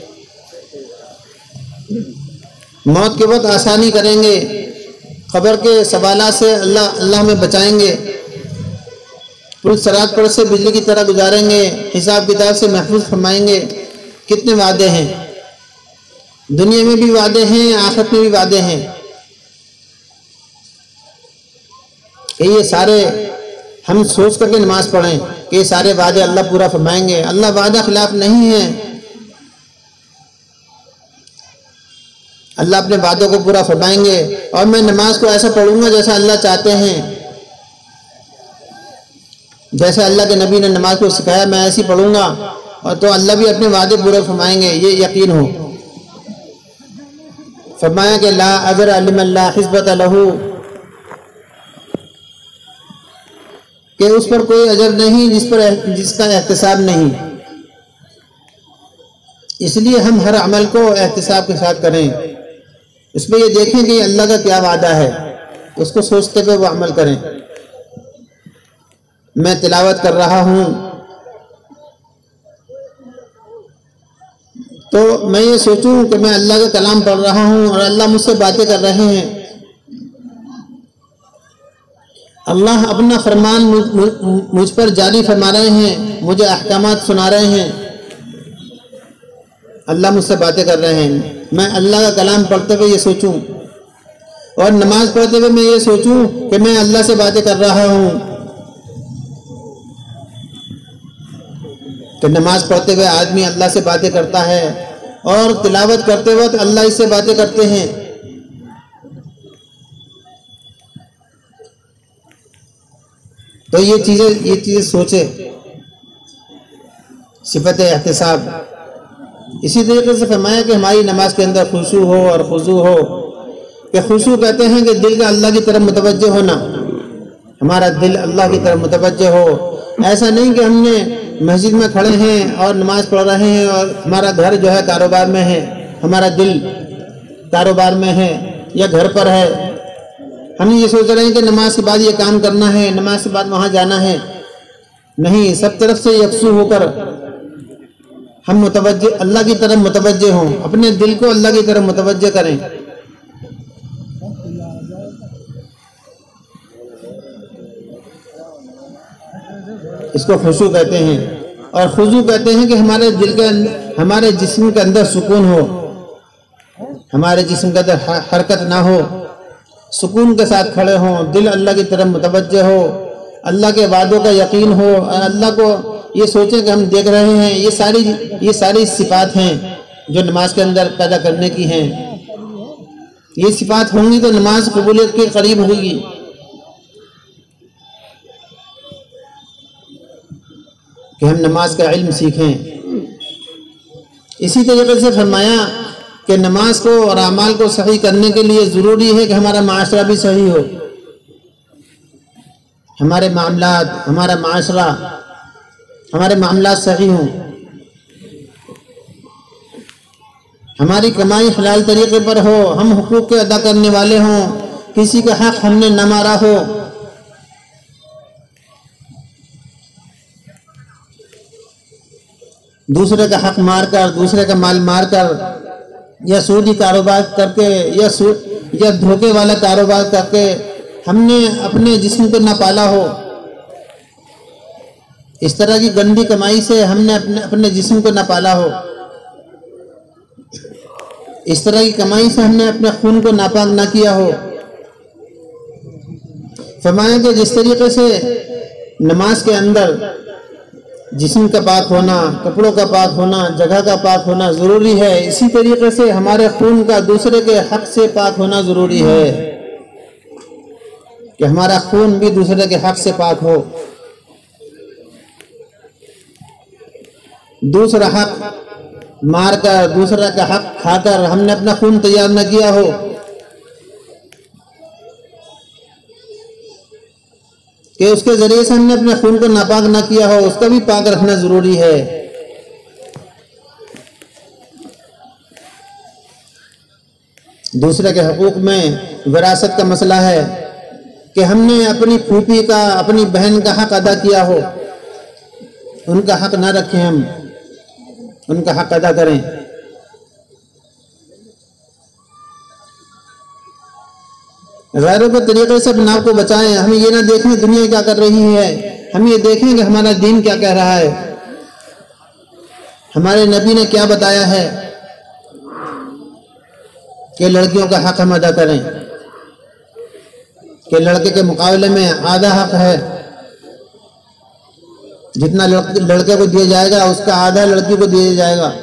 موت کے وقت آسانی کریں گے، قبر کے سوالات سے اللہ اللہ ہمیں بچائیں گے، پل صراط پر سے بجلی کی طرح گزاریں گے، حساب کتاب سے محفوظ فرمائیں گے۔ کتنے وعدے ہیں، دنیا میں بھی وعدے ہیں، آخرت میں بھی وعدے ہیں، کہ یہ سارے ہم سوچ کر کے نماز پڑھیں کہ یہ سارے وعدے اللہ پورا فرمائیں گے۔ اللہ وعدہ خلاف نہیں ہے، اللہ اپنے وعدوں کو پورا فرمائیں گے، اور میں نماز کو ایسا پڑھوں گا جیسا اللہ چاہتے ہیں۔ جیسے اللہ کے نبی نے نماز کو سکھایا میں ایسی پڑھوں گا، اور تو اللہ بھی اپنے وعدے پورے فرمائیں گے، یہ یقین ہو۔ فرمایا کہ لا اجر لمن لا حسبۃ لہ، کہ اس پر کوئی اجر نہیں جس پر جس کا احتساب نہیں۔ اس لیے ہم ہر عمل کو احتساب کے ساتھ کریں، اس میں یہ دیکھیں کہ اللہ کا کیا وعدہ ہے، اس کو سوچتے ہوئے وہ عمل کریں۔ میں تلاوت کر رہا ہوں تو میں یہ سوچوں کہ میں اللہ کا کلام پڑھ رہا ہوں اور اللہ مجھ سے باتیں کر رہے ہیں، اللہ اپنا فرمان مجھ پر جاری فرما رہے ہیں، مجھے احکامات سنا رہے ہیں، اللہ مجھ سے باتیں کر رہے ہیں۔ میں اللہ کا کلام پڑھتے ہوئے یہ سوچوں، اور نماز پڑھتے ہوئے میں یہ سوچوں کہ میں اللہ سے باتیں کر رہا ہوں۔ کہ نماز پڑھتے ہوئے آدمی اللہ سے باتیں کرتا ہے، اور تلاوت کرتے وقت اللہ اس سے باتیں کرتے ہیں۔ تو یہ چیزیں یہ چیزیں سوچے، صفت احتساب۔ اسی طریقے سے فرمایا کہ ہماری نماز کے اندر خشوع ہو اور خضوع ہو، کہ خشوع کہتے ہیں کہ دل کا اللہ کی طرف متوجہ ہونا، ہمارا دل اللہ کی طرف متوجہ ہو۔ ایسا نہیں کہ ہم نے مسجد میں کھڑے ہیں اور نماز پڑھ رہے ہیں اور ہمارا گھر جو ہے کاروبار میں ہے، ہمارا دل کاروبار میں ہے یا گھر پر ہے، ہم یہ سوچ رہے ہیں کہ نماز کے بعد یہ کام کرنا ہے، نماز کے بعد وہاں جانا ہے۔ نہیں، سب طرف سے یکسو ہو کر ہم متوجہ اللہ کی طرف متوجہ ہوں، اپنے دل کو اللہ کی طرف متوجہ کریں۔ اس کو خشوع کہتے ہیں، اور خضوع کہتے ہیں کہ ہمارے دل کے ہمارے جسم کے اندر سکون ہو، ہمارے جسم کے اندر حرکت نہ ہو، سکون کے ساتھ کھڑے ہوں، دل اللہ کی طرف متوجہ ہو، اللہ کے وعدوں کا یقین ہو، اور اللہ کو یہ سوچیں کہ ہم دیکھ رہے ہیں۔ یہ ساری یہ ساری صفات ہیں جو نماز کے اندر پیدا کرنے کی ہیں۔ یہ صفات ہوں گی تو نماز قبولیت کے قریب ہوگی۔ کہ ہم نماز کا علم سیکھیں۔ اسی طریقے سے فرمایا کہ نماز کو اور اعمال کو صحیح کرنے کے لیے ضروری ہے کہ ہمارا معاشرہ بھی صحیح ہو، ہمارے معاملات ہمارا معاشرہ ہمارے معاملات صحیح ہوں، ہماری کمائی حلال طریقے پر ہو، ہم حقوق کے ادا کرنے والے ہوں، کسی کا حق ہم نے نہ مارا ہو، دوسرے کا حق مار کر، دوسرے کا مال مار کر، یا سودی کاروبار کر کے یا سود یا دھوکے والا کاروبار کر کے ہم نے اپنے جسم کو نہ پالا ہو۔ اس طرح کی گندی کمائی سے ہم نے اپنے اپنے جسم کو نہ پالا ہو، اس طرح کی کمائی سے ہم نے اپنے خون کو ناپاک نہ کیا ہو۔ فرمایا کہ جس طریقے سے نماز کے اندر جسم کا پاک ہونا، کپڑوں کا پاک ہونا، جگہ کا پاک ہونا ضروری ہے، اسی طریقے سے ہمارے خون کا دوسرے کے حق سے پاک ہونا ضروری ہے، کہ ہمارا خون بھی دوسرے کے حق سے پاک ہو۔ دوسرا حق مار کر، دوسرا کا حق کھا کر ہم نے اپنا خون تیار نہ کیا ہو۔ کہ اس کے ذریعے سے ہم نے اپنے خون کو ناپاک نہ کیا ہو، اس کا بھی پاک رکھنا ضروری ہے۔ دوسرے کے حقوق میں وراثت کا مسئلہ ہے کہ ہم نے اپنی پھوپھی کا، اپنی بہن کا حق ادا کیا ہو، ان کا حق نہ رکھیں، ہم ان کا حق ادا کریں۔ غیروں کے طریقے سے اپنے آپ کو بچائیں، ہم یہ نہ دیکھیں دنیا کیا کر رہی ہے، ہم یہ دیکھیں کہ ہمارا دین کیا کہہ رہا ہے، ہمارے نبی نے کیا بتایا ہے کہ لڑکیوں کا حق ہم ادا کریں، کہ لڑکے کے مقابلے میں آدھا حق ہے، جتنا لڑکے کو دیا جائے گا اس کا آدھا لڑکی کو دیا جائے گا۔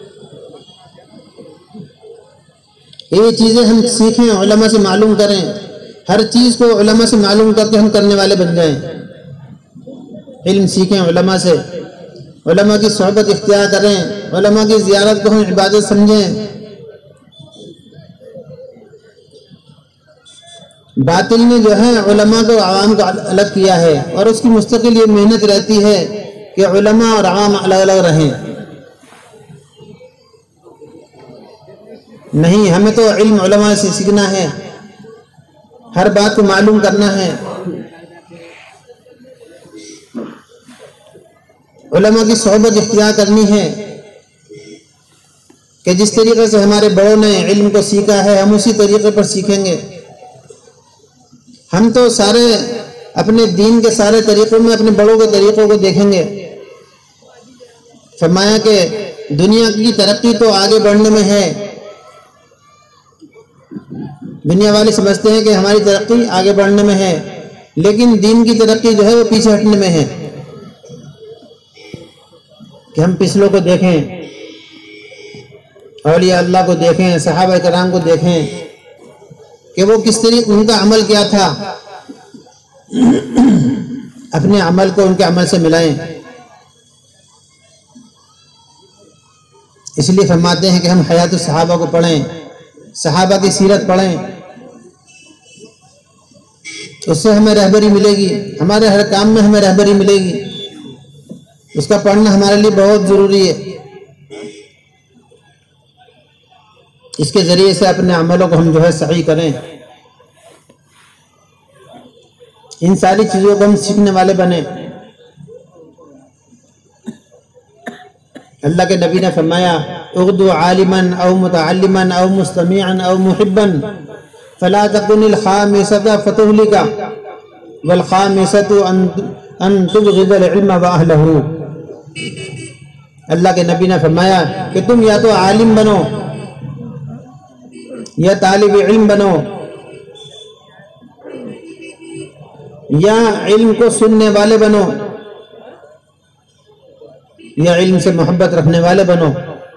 یہ چیزیں ہم سیکھیں، علماء سے معلوم کریں، ہر چیز کو علماء سے معلوم کر کے ہم کرنے والے بن جائیں۔ علم سیکھیں علماء سے، علماء کی صحبت اختیار کریں، علماء کی زیارت کو ہم عبادت سمجھیں۔ باطل نے جو ہے علماء کو عوام کو الگ کیا ہے، اور اس کی مستقل یہ محنت رہتی ہے کہ علماء اور عوام الگ الگ رہیں۔ نہیں، ہمیں تو علم علماء سے سیکھنا ہے، ہر بات کو معلوم کرنا ہے، علماء کی صحبت اختیار کرنی ہے کہ جس طریقے سے ہمارے بڑوں نے علم کو سیکھا ہے ہم اسی طریقے پر سیکھیں گے۔ ہم تو سارے اپنے دین کے سارے طریقوں میں اپنے بڑوں کے طریقوں کو دیکھیں گے۔ فرمایا کہ دنیا کی ترقی تو آگے بڑھنے میں ہے، دنیا والے سمجھتے ہیں کہ ہماری ترقی آگے بڑھنے میں ہے، لیکن دین کی ترقی جو ہے وہ پیچھے ہٹنے میں ہے۔ کہ ہم پچھلوں کو دیکھیں، اولیاء اللہ کو دیکھیں، صحابہ کرام کو دیکھیں کہ وہ کس طریقے ان کا عمل کیا تھا، اپنے عمل کو ان کے عمل سے ملائیں۔ اس لیے فرماتے ہیں کہ ہم حیات الصحابہ کو پڑھیں، صحابہ کی سیرت پڑھیں، اس سے ہمیں رہبری ملے گی، ہمارے ہر کام میں ہمیں رہبری ملے گی۔ اس کا پڑھنا ہمارے لیے بہت ضروری ہے۔ اس کے ذریعے سے اپنے عملوں کو ہم جو ہے صحیح کریں، ان ساری چیزوں کو ہم سیکھنے والے بنیں۔ اللہ کے نبی نے فرمایا اغدو عالما او متعلما او مستمعا او محبا فلا تكن الخامسة فتهلك والخامسة ان تبغض العلم واهله۔ اللہ کے نبی نے فرمایا کہ تم یا تو عالم بنو یا طالب علم بنو، یا علم کو سننے والے بنو، یا علم سے محبت رکھنے والے بنو۔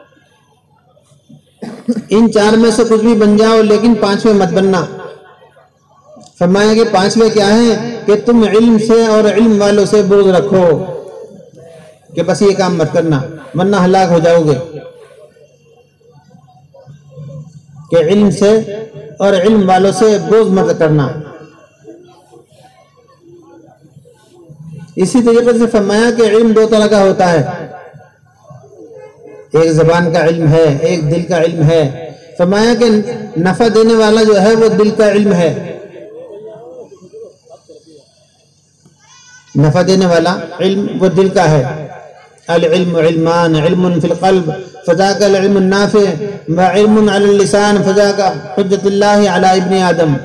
ان چار میں سے کچھ بھی بن جاؤ، لیکن پانچویں مت بننا۔ فرمایا کہ پانچویں کیا ہے کہ تم علم سے اور علم والوں سے بغض رکھو، کہ بس یہ کام مت کرنا ورنہ ہلاک ہو جاؤ گے۔ کہ علم سے اور علم والوں سے بغض مت کرنا۔ اسی طریقے سے فرمایا کہ علم دو طرح کا ہوتا ہے، ایک زبان کا علم ہے، ایک دل کا علم ہے۔ فرمایا کہ نفع دینے والا جو ہے وہ دل کا علم ہے، نفع دینے والا علم وہ دل کا ہے۔ العلم علمان، علم فی القلب فذاک العلم النافع وعلم علی اللسان فذاک حجت اللہ علی ابن آدم۔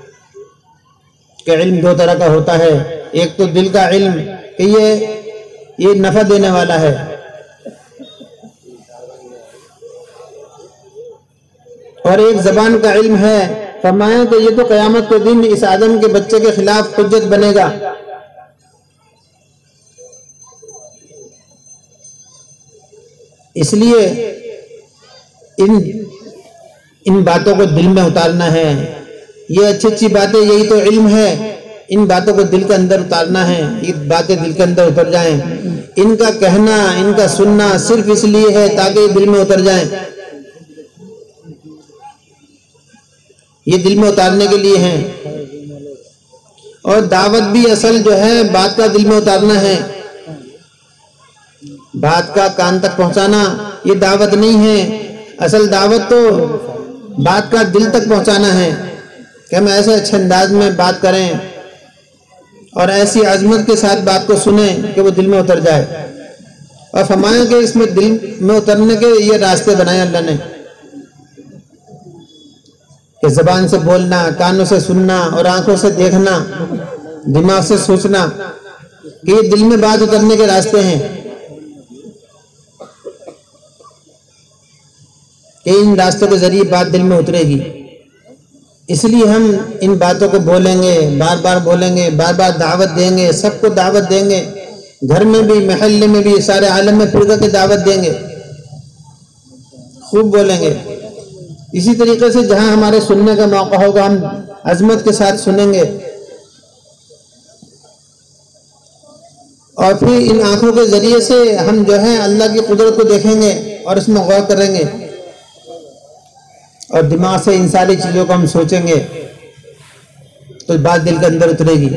کہ علم دو طرح کا ہوتا ہے، ایک تو دل کا علم کہ یہ یہ نفع دینے والا ہے، اور ایک زبان کا علم ہے۔ فرمایا کہ یہ تو قیامت کے دن اس آدم کے بچے کے خلاف حجت بنے گا۔ اس لیے ان ان باتوں کو دل میں اتارنا ہے۔ یہ اچھی اچھی باتیں، یہی تو علم ہے، ان باتوں کو دل کے اندر اتارنا ہے، یہ باتیں دل کے اندر اتر جائیں۔ ان کا کہنا، ان کا سننا صرف اس لیے ہے تاکہ یہ دل میں اتر جائیں، یہ دل میں اتارنے کے لیے ہیں۔ اور دعوت بھی اصل جو ہے بات کا دل میں اتارنا ہے، بات کا کان تک پہنچانا یہ دعوت نہیں ہے۔ اصل دعوت تو بات کا دل تک پہنچانا ہے، کہ ہم ایسے اچھے انداز میں بات کریں اور ایسی عظمت کے ساتھ بات کو سنیں کہ وہ دل میں اتر جائے۔ اور فرمایا کہ اس میں دل میں اترنے کے یہ راستے بنائے اللہ نے، کہ زبان سے بولنا، کانوں سے سننا اور آنکھوں سے دیکھنا، دماغ سے سوچنا، کہ یہ دل میں بات اترنے کے راستے ہیں، کہ ان راستوں کے ذریعے بات دل میں اترے گی۔ اس لیے ہم ان باتوں کو بولیں گے، بار بار بولیں گے، بار بار دعوت دیں گے، سب کو دعوت دیں گے، گھر میں بھی، محلے میں بھی، سارے عالم میں پھر کے دعوت دیں گے، خوب بولیں گے۔ اسی طریقے سے جہاں ہمارے سننے کا موقع ہوگا ہم عظمت کے ساتھ سنیں گے، اور پھر ان آنکھوں کے ذریعے سے ہم جو ہے اللہ کی قدرت کو دیکھیں گے اور اس میں غور کریں گے، اور دماغ سے ان ساری چیزوں کو ہم سوچیں گے تو بات دل کے اندر اترے گی،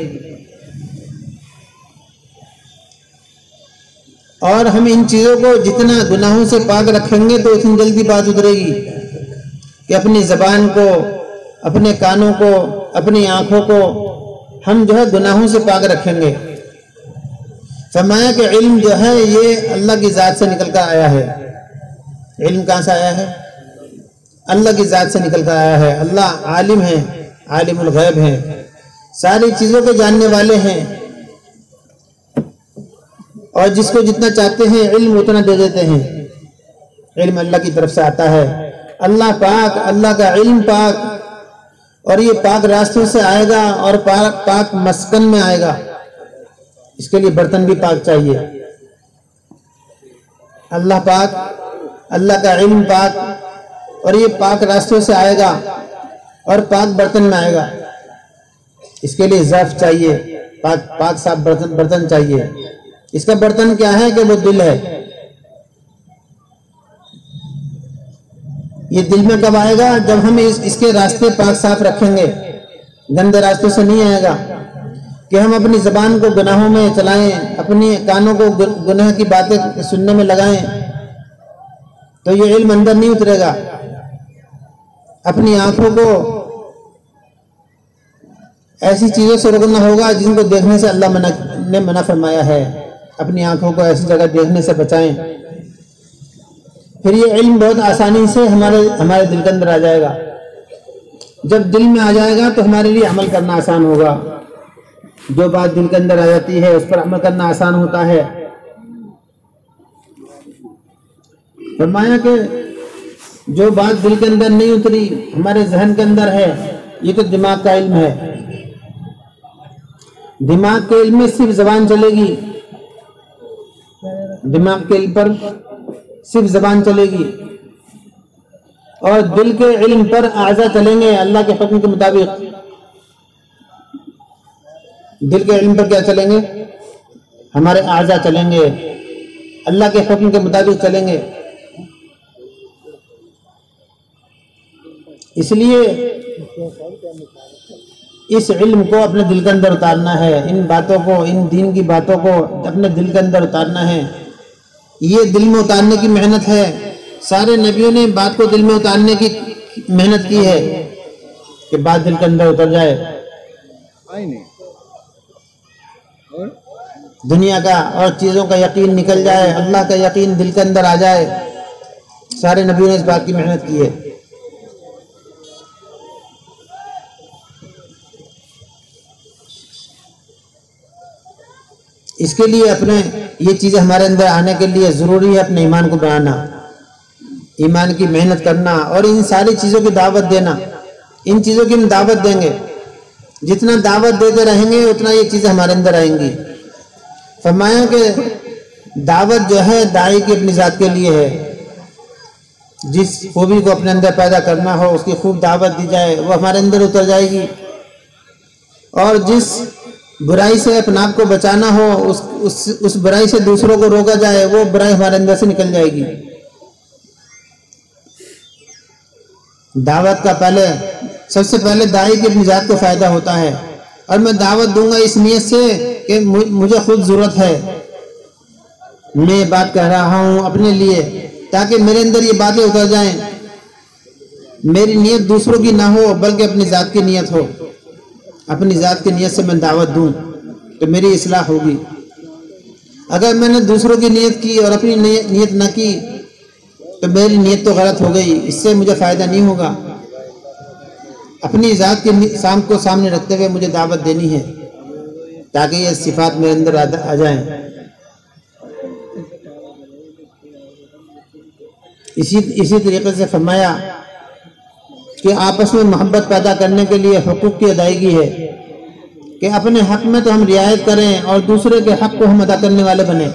اور ہم ان چیزوں کو جتنا گناہوں سے پاک رکھیں گے تو اتنی جلدی بات اترے گی کہ اپنی زبان کو، اپنے کانوں کو، اپنی آنکھوں کو ہم جو ہے گناہوں سے پاک رکھیں گے۔ فرمایا کہ علم جو ہے یہ اللہ کی ذات سے نکل کر آیا ہے۔ علم کہاں سے آیا ہے؟ اللہ کی ذات سے نکل کر آیا ہے۔ اللہ عالم ہے، عالم الغیب ہے، ساری چیزوں کے جاننے والے ہیں، اور جس کو جتنا چاہتے ہیں علم اتنا دے دیتے ہیں۔ علم اللہ کی طرف سے آتا ہے۔ اللہ پاک، اللہ کا علم پاک، اور یہ پاک راستوں سے آئے گا اور پاک پاک مسکن میں آئے گا۔ اس کے لیے برتن بھی پاک چاہیے۔ اللہ پاک، اللہ کا علم پاک، اور یہ پاک راستوں سے آئے گا اور پاک برتن میں آئے گا۔ اس کے لیے ظرف چاہیے، پاک پاک صاف برتن برتن چاہیے۔ اس کا برتن کیا ہے کہ وہ دل ہے۔ یہ دل میں کب آئے گا؟ جب ہم اس اس کے راستے پاک صاف رکھیں گے، گندے راستوں سے نہیں آئے گا کہ ہم اپنی زبان کو گناہوں میں چلائیں، اپنی کانوں کو گناہ کی باتیں سننے میں لگائیں، تو یہ علم اندر نہیں اترے گا۔ اپنی آنکھوں کو ایسی چیزوں سے روکنا ہوگا جن کو دیکھنے سے اللہ منع نے منع فرمایا ہے۔ اپنی آنکھوں کو ایسی جگہ دیکھنے سے بچائیں، پھر یہ علم بہت آسانی سے ہمارے ہمارے دل کے اندر آ جائے گا۔ جب دل میں آ جائے گا تو ہمارے لیے عمل کرنا آسان ہوگا۔ جو بات دل کے اندر آ جاتی ہے اس پر عمل کرنا آسان ہوتا ہے۔ فرمایا کہ جو بات دل کے اندر نہیں اتری، ہمارے ذہن کے اندر ہے، یہ تو دماغ کا علم ہے۔ دماغ کے علم میں صرف زبان چلے گی، دماغ کے علم پر صرف زبان چلے گی، اور دل کے علم پر اعضاء چلیں گے اللہ کے حکم کے مطابق۔ دل کے علم پر کیا چلیں گے؟ ہمارے اعضاء چلیں گے، اللہ کے حکم کے مطابق چلیں گے۔ اس لیے اس علم کو اپنے دل کے اندر اتارنا ہے، ان باتوں کو، ان دین کی باتوں کو اپنے دل کے اندر اتارنا ہے۔ یہ دل میں اتارنے کی محنت ہے۔ سارے نبیوں نے بات کو دل میں اتارنے کی محنت کی ہے کہ بات دل کے اندر اتر جائے، دنیا کا اور چیزوں کا یقین نکل جائے، اللہ کا یقین دل کے اندر آ جائے۔ سارے نبیوں نے اس بات کی محنت کی ہے۔ اس کے لیے اپنے یہ چیزیں ہمارے اندر آنے کے لیے ضروری ہے اپنے ایمان کو بنانا، ایمان کی محنت کرنا، اور ان ساری چیزوں کی دعوت دینا۔ ان چیزوں کی ہم دعوت دیں گے، جتنا دعوت دیتے رہیں گے اتنا یہ چیزیں ہمارے اندر آئیں گی۔ فرمایا کہ دعوت جو ہے داعی کی اپنی ذات کے لیے ہے۔ جس خوبی کو اپنے اندر پیدا کرنا ہو، اس کی خوب دعوت دی جائے، وہ ہمارے اندر اتر جائے گی، اور جس برائی سے اپنے آپ کو بچانا ہو، اس, اس, اس برائی سے دوسروں کو روکا جائے، وہ برائی ہمارے اندر سے نکل جائے گی۔ دعوت کا پہلے سب سے پہلے داعی کی اپنی ذات کو فائدہ ہوتا ہے، اور میں دعوت دوں گا اس نیت سے کہ مجھے خود ضرورت ہے، میں یہ بات کہہ رہا ہوں اپنے لیے تاکہ میرے اندر یہ باتیں اتر جائیں۔ میری نیت دوسروں کی نہ ہو بلکہ اپنی ذات کی نیت ہو۔ اپنی ذات کی نیت سے میں دعوت دوں تو میری اصلاح ہوگی۔ اگر میں نے دوسروں کی نیت کی اور اپنی نیت نہ کی تو میری نیت تو غلط ہو گئی، اس سے مجھے فائدہ نہیں ہوگا۔ اپنی ذات کی شام کو سامنے رکھتے ہوئے مجھے دعوت دینی ہے تاکہ یہ صفات میرے اندر آ جائیں۔ اسی اسی طریقے سے فرمایا کہ آپس میں محبت پیدا کرنے کے لیے حقوق کی ادائیگی ہے کہ اپنے حق میں تو ہم رعایت کریں اور دوسرے کے حق کو ہم ادا کرنے والے بنیں،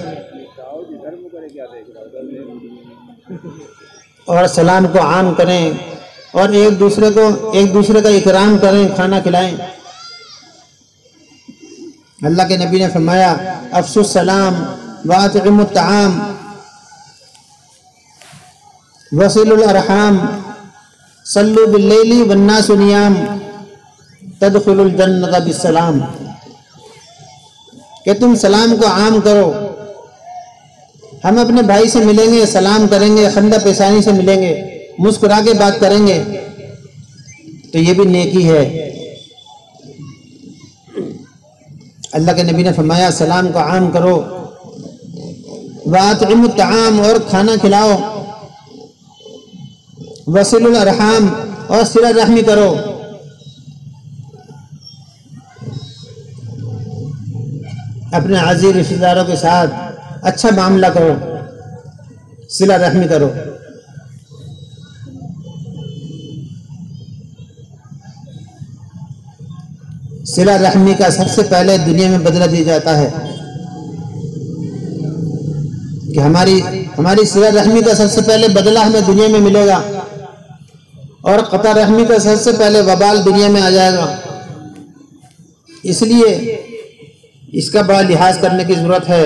اور سلام کو عام کریں، اور ایک دوسرے کو ایک دوسرے کا اکرام کریں، کھانا کھلائیں۔ اللہ کے نبی نے فرمایا افشوا السلام واطعموا الطعام وصلوا الارحام صلوا باللیل والناس نیام تدخلوا الجنۃ بالسلام، کہ تم سلام کو عام کرو. ہم اپنے بھائی سے ملیں گے، سلام کریں گے، خندہ پیشانی سے ملیں گے، مسکرا کے بات کریں گے، تو یہ بھی نیکی ہے. اللہ کے نبی نے فرمایا سلام کو عام کرو. وَأَطْعِمُوا الطَّعَامَ، اور کھانا کھلاؤ. وَصِلُوا الْأَرْحَامَ، اور صلہ رحمی کرو. اپنے عزیز رشتہ داروں کے ساتھ اچھا معاملہ کرو، صلہ رحمی کرو. صلہ رحمی کا سب سے پہلے دنیا میں بدلہ دیا جاتا ہے کہ ہماری ہماری صلہ رحمی کا سب سے پہلے بدلہ ہمیں دنیا میں ملے گا، اور قطع رحمی کا سب سے پہلے وبال دنیا میں آ جائے گا. اس لیے اس کا بڑا لحاظ کرنے کی ضرورت ہے.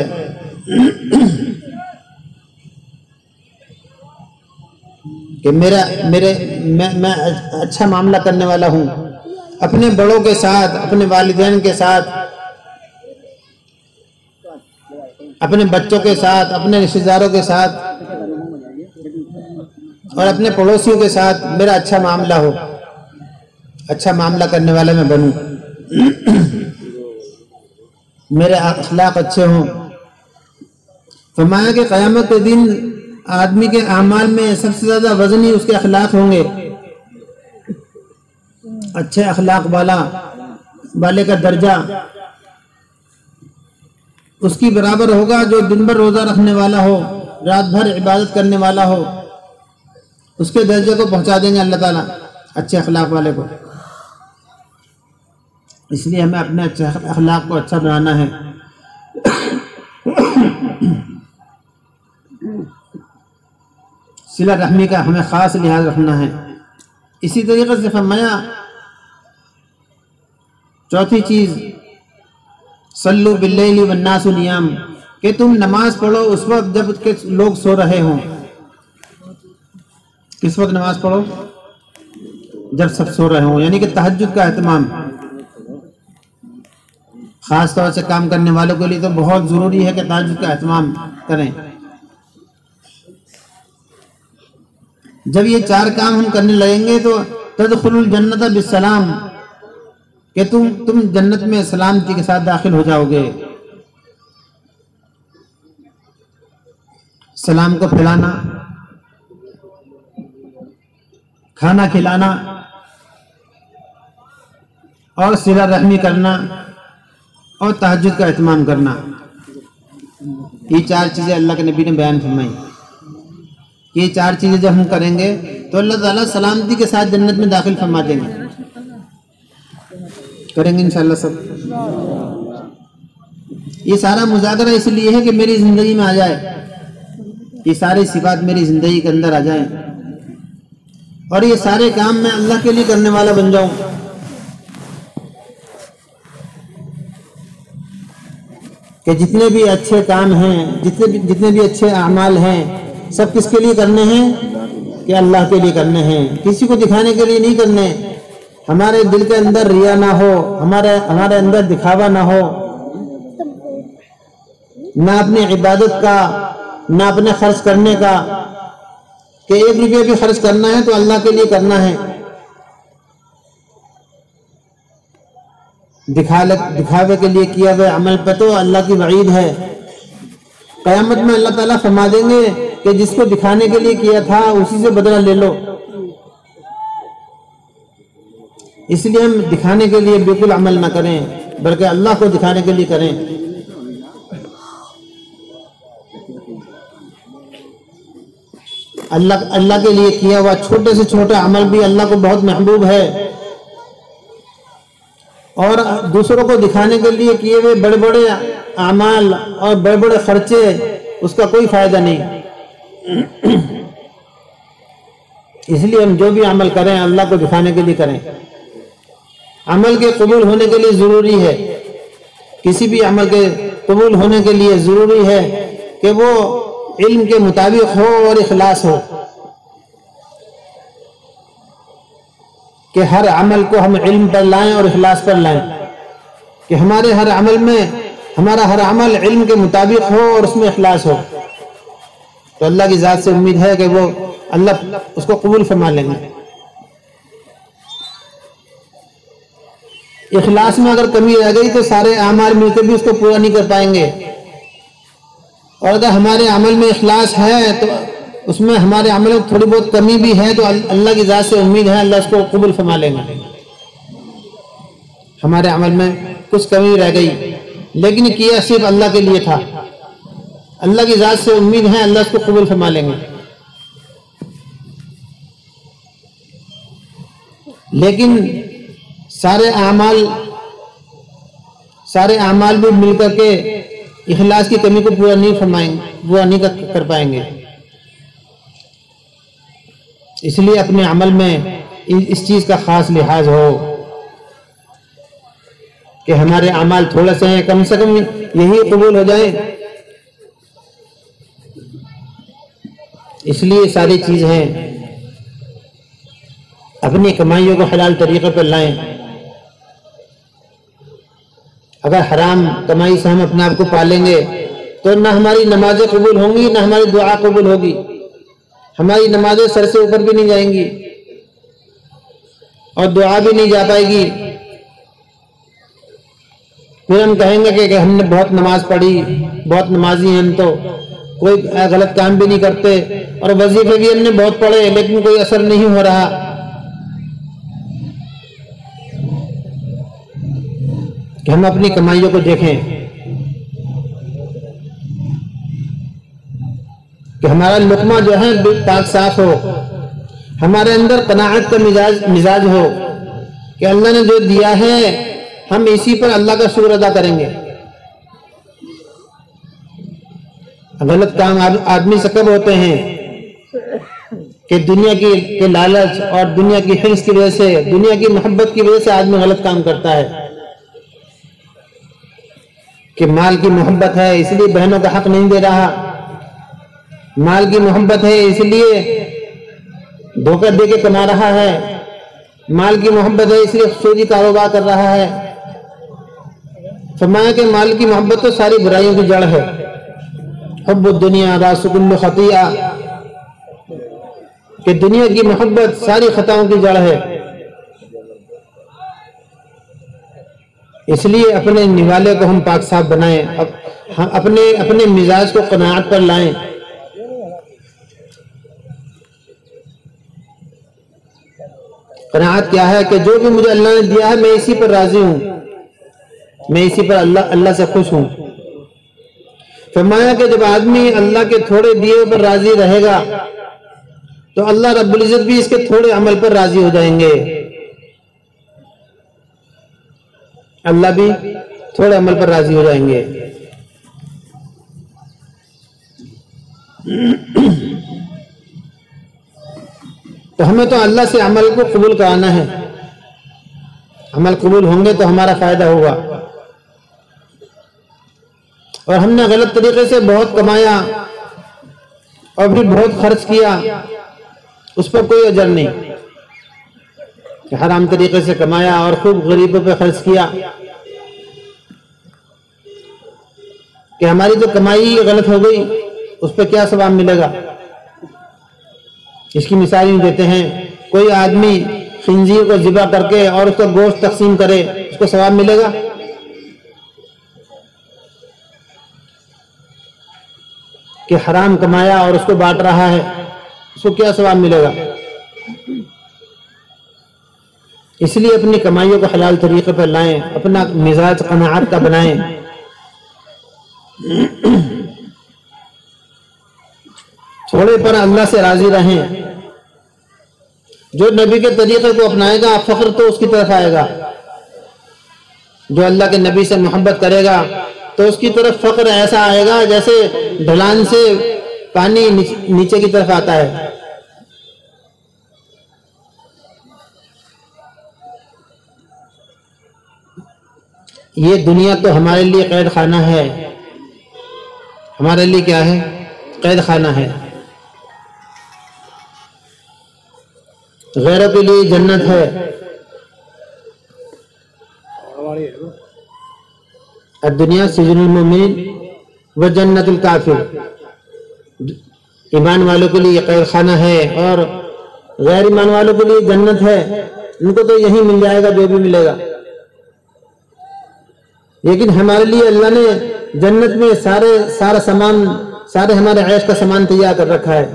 کہ میرا میرے میں میں اچھا معاملہ کرنے والا ہوں اپنے بڑوں کے ساتھ، اپنے والدین کے ساتھ، اپنے بچوں کے ساتھ، اپنے رشتہ داروں کے ساتھ، اور اپنے پڑوسیوں کے ساتھ میرا اچھا معاملہ ہو، اچھا معاملہ کرنے والا میں بنوں، میرے اخلاق اچھے ہوں. فرمایا کہ قیامت کے دن آدمی کے اعمال میں سب سے زیادہ وزنی اس کے اخلاق ہوں گے. اچھے اخلاق والا والے کا درجہ اس کی برابر ہوگا جو دن بھر روزہ رکھنے والا ہو، رات بھر عبادت کرنے والا ہو. اس کے درجے کو پہنچا دیں گے اللہ تعالیٰ اچھے اخلاق والے کو. اس لیے ہمیں اپنے اچھے اخلاق کو اچھا بنانا ہے. صلہ رحمی کا ہمیں خاص لحاظ رکھنا ہے. اسی طریقے سے فرمایا چوتھی چیز صلوا باللیل والناس نیام، کہ تم نماز پڑھو اس وقت جب کہ لوگ سو رہے ہوں. کس وقت نماز پڑھو؟ جب سب سو رہے ہوں، یعنی کہ تہجد کا اہتمام. خاص طور سے کام کرنے والوں کے لیے تو بہت ضروری ہے کہ تہجد کا اہتمام کریں. جب یہ چار کام ہم کرنے لگیں گے تو تدخلوا الجنۃ بالسلام، کہ تم تم جنت میں سلامتی کے ساتھ داخل ہو جاؤ گے. سلام کو پھیلانا، کھانا کھلانا، اور صلہ رحمی کرنا، اور تہجد کا اہتمام کرنا، یہ چار چیزیں اللہ کے نبی نے بیان فرمائی. یہ چار چیزیں جب ہم کریں گے تو اللہ تعالیٰ سلامتی کے ساتھ جنت میں داخل فرما دیں گے. کریں گے انشاءاللہ سب. یہ سارا مذاکرہ اس لیے ہے کہ میری زندگی میں آ جائے، یہ ساری صفات میری زندگی کے اندر آ جائیں، اور یہ سارے کام میں اللہ کے لیے کرنے والا بن جاؤں. کہ جتنے بھی اچھے کام ہیں، جتنے بھی جتنے بھی اچھے اعمال ہیں، سب کس کے لیے کرنے ہیں؟ کہ اللہ کے لیے کرنے ہیں، کسی کو دکھانے کے لیے نہیں کرنے. ہمارے دل کے اندر ریا نہ ہو، ہمارے ہمارے اندر دکھاوا نہ ہو، نہ اپنی عبادت کا، نہ اپنے خرچ کرنے کا، کہ ایک روپیہ بھی خرچ کرنا ہے تو اللہ کے لیے کرنا ہے. دکھاوے کے لیے کیا ہوئے عمل پہ تو اللہ کی وعید ہے. قیامت میں اللہ تعالیٰ فرما دیں گے کہ جس کو دکھانے کے لیے کیا تھا اسی سے بدلہ لے لو. اس لیے ہم دکھانے کے لیے بالکل عمل نہ کریں، بلکہ اللہ کو دکھانے کے لیے کریں. اللہ اللہ کے لیے کیا ہوا چھوٹے سے چھوٹا عمل بھی اللہ کو بہت محبوب ہے، اور دوسروں کو دکھانے کے لیے کیے ہوئے بڑے بڑے اعمال اور بڑے بڑے خرچے، اس کا کوئی فائدہ نہیں. اس لیے ہم جو بھی عمل کریں اللہ کو دکھانے کے لیے کریں. عمل کے قبول ہونے کے لیے ضروری ہے، کسی بھی عمل کے قبول ہونے کے لیے ضروری ہے کہ وہ علم کے مطابق ہو اور اخلاص ہو، کہ ہر عمل کو ہم علم پر لائیں اور اخلاص پر لائیں، کہ ہمارے ہر عمل میں ہمارا ہر عمل علم کے مطابق ہو اور اس میں اخلاص ہو، تو اللہ کی ذات سے امید ہے کہ وہ اللہ اس کو قبول فرما لیں گے۔ اخلاص میں اگر کمی رہ گئی تو سارے اعمال مل کے بھی اس کو پورا نہیں کر پائیں گے، اور اگر ہمارے عمل میں اخلاص ہے تو اس میں ہمارے عمل میں تھوڑی بہت کمی بھی ہے تو اللہ کی ذات سے امید ہے اللہ اس کو قبول فرما لیں گے۔ ہمارے عمل میں کچھ کمی رہ گئی لیکن کیا صرف اللہ کے لیے تھا، اللہ کی ذات سے امید ہے اللہ اس کو قبول فرما لیں گے۔ لیکن سارے اعمال سارے اعمال بھی مل کر کے اخلاص کی کمی کو پورا نہیں فرمائیں گے، پورا نہیں کر پائیں گے۔ اس لیے اپنے عمل میں اس چیز کا خاص لحاظ ہو کہ ہمارے اعمال تھوڑا سے ہیں، کم سے کم یہی قبول ہو جائیں۔ اس لیے ساری چیز ہیں اپنی کمائیوں کو حلال طریقے پر لائیں۔ اگر حرام کمائی سے ہم اپنے آپ کو پالیں گے تو نہ ہماری نمازیں قبول ہوں گی نہ ہماری دعا قبول ہوگی، ہماری نمازیں سر سے اوپر بھی نہیں جائیں گی اور دعا بھی نہیں جا پائے گی۔ پھر ہم کہیں گے کہ ہم نے بہت نماز پڑھی، بہت نمازی ہیں ہم، تو کوئی غلط کام بھی نہیں کرتے، اور وظیفے بھی ہم نے بہت پڑھے لیکن کوئی اثر نہیں ہو رہا۔ کہ ہم اپنی کمائیوں کو دیکھیں کہ ہمارا لقمہ جو ہے پاک صاف ہو، ہمارے اندر قناعت کا مزاج مزاج ہو کہ اللہ نے جو دیا ہے ہم اسی پر اللہ کا شکر ادا کریں گے۔ غلط کام آدمی سے کب ہوتے ہیں کہ دنیا کی کے لالچ اور دنیا کی حرص کی وجہ سے، دنیا کی محبت کی وجہ سے آدمی غلط کام کرتا ہے، کہ مال کی محبت ہے اس لیے بہنوں کا حق نہیں دے رہا، مال کی محبت ہے اس لیے دھوکہ دے کے کما رہا ہے، مال کی محبت ہے اس لیے سودی کاروبار کر رہا ہے۔ فرمایا کہ مال کی محبت تو ساری برائیوں کی جڑ ہے، حب الدنیا راس کل خطیئہ، کہ دنیا کی محبت ساری خطاؤں کی جڑ ہے۔ اس لیے اپنے نوالے کو ہم پاک صاف بنائیں، اپنے اپنے مزاج کو قناعت پر لائیں۔ قناعت کیا ہے کہ جو بھی مجھے اللہ نے دیا ہے میں اسی پر راضی ہوں، میں اسی پر اللہ اللہ سے خوش ہوں۔ فرمایا کہ جب آدمی اللہ کے تھوڑے دیے پر راضی رہے گا تو اللہ رب العزت بھی اس کے تھوڑے عمل پر راضی ہو جائیں گے، اللہ بھی تھوڑے عمل پر راضی ہو جائیں گے۔ تو ہمیں تو اللہ سے عمل کو قبول کرانا ہے، عمل قبول ہوں گے تو ہمارا فائدہ ہوگا۔ اور ہم نے غلط طریقے سے بہت کمایا اور پھر بہت خرچ کیا، اس پر کوئی اجر نہیں۔ کہ حرام طریقے سے کمایا اور خوب غریبوں پہ خرچ کیا، کہ ہماری جو کمائی غلط ہو گئی اس پہ کیا ثواب ملے گا؟ اس کی مثال ہی دیتے ہیں، کوئی آدمی خنزیر کو ذبح کر کے اور اس کا گوشت تقسیم کرے، اس کو ثواب ملے گا؟ کہ حرام کمایا اور اس کو بانٹ رہا ہے، اس کو کیا ثواب ملے گا؟ اس لیے اپنی کمائیوں کو حلال طریقے پر لائیں، اپنا مزاج قناعت کا بنائیں۔ تھوڑے پر اللہ سے راضی رہیں۔ جو نبی کے طریقے کو اپنائے گا فخر تو اس کی طرف آئے گا، جو اللہ کے نبی سے محبت کرے گا تو اس کی طرف فخر ایسا آئے گا جیسے ڈھلان سے پانی نیچے کی طرف آتا ہے۔ یہ دنیا تو ہمارے لیے قید خانہ ہے، ہمارے لیے کیا ہے؟ قید خانہ ہے. غیروں کے لیے جنت ہے. الدنیا سجن المؤمن و جنت الکافر. ایمان والوں کے لیے قید خانہ ہے اور غیر ایمان والوں کے لیے جنت ہے. ان کو تو یہی مل جائے گا جو بھی ملے گا، لیکن ہمارے لیے اللہ نے جنت میں سارے سارا سامان، سارے ہمارے عیش کا سامان تیار کر رکھا ہے.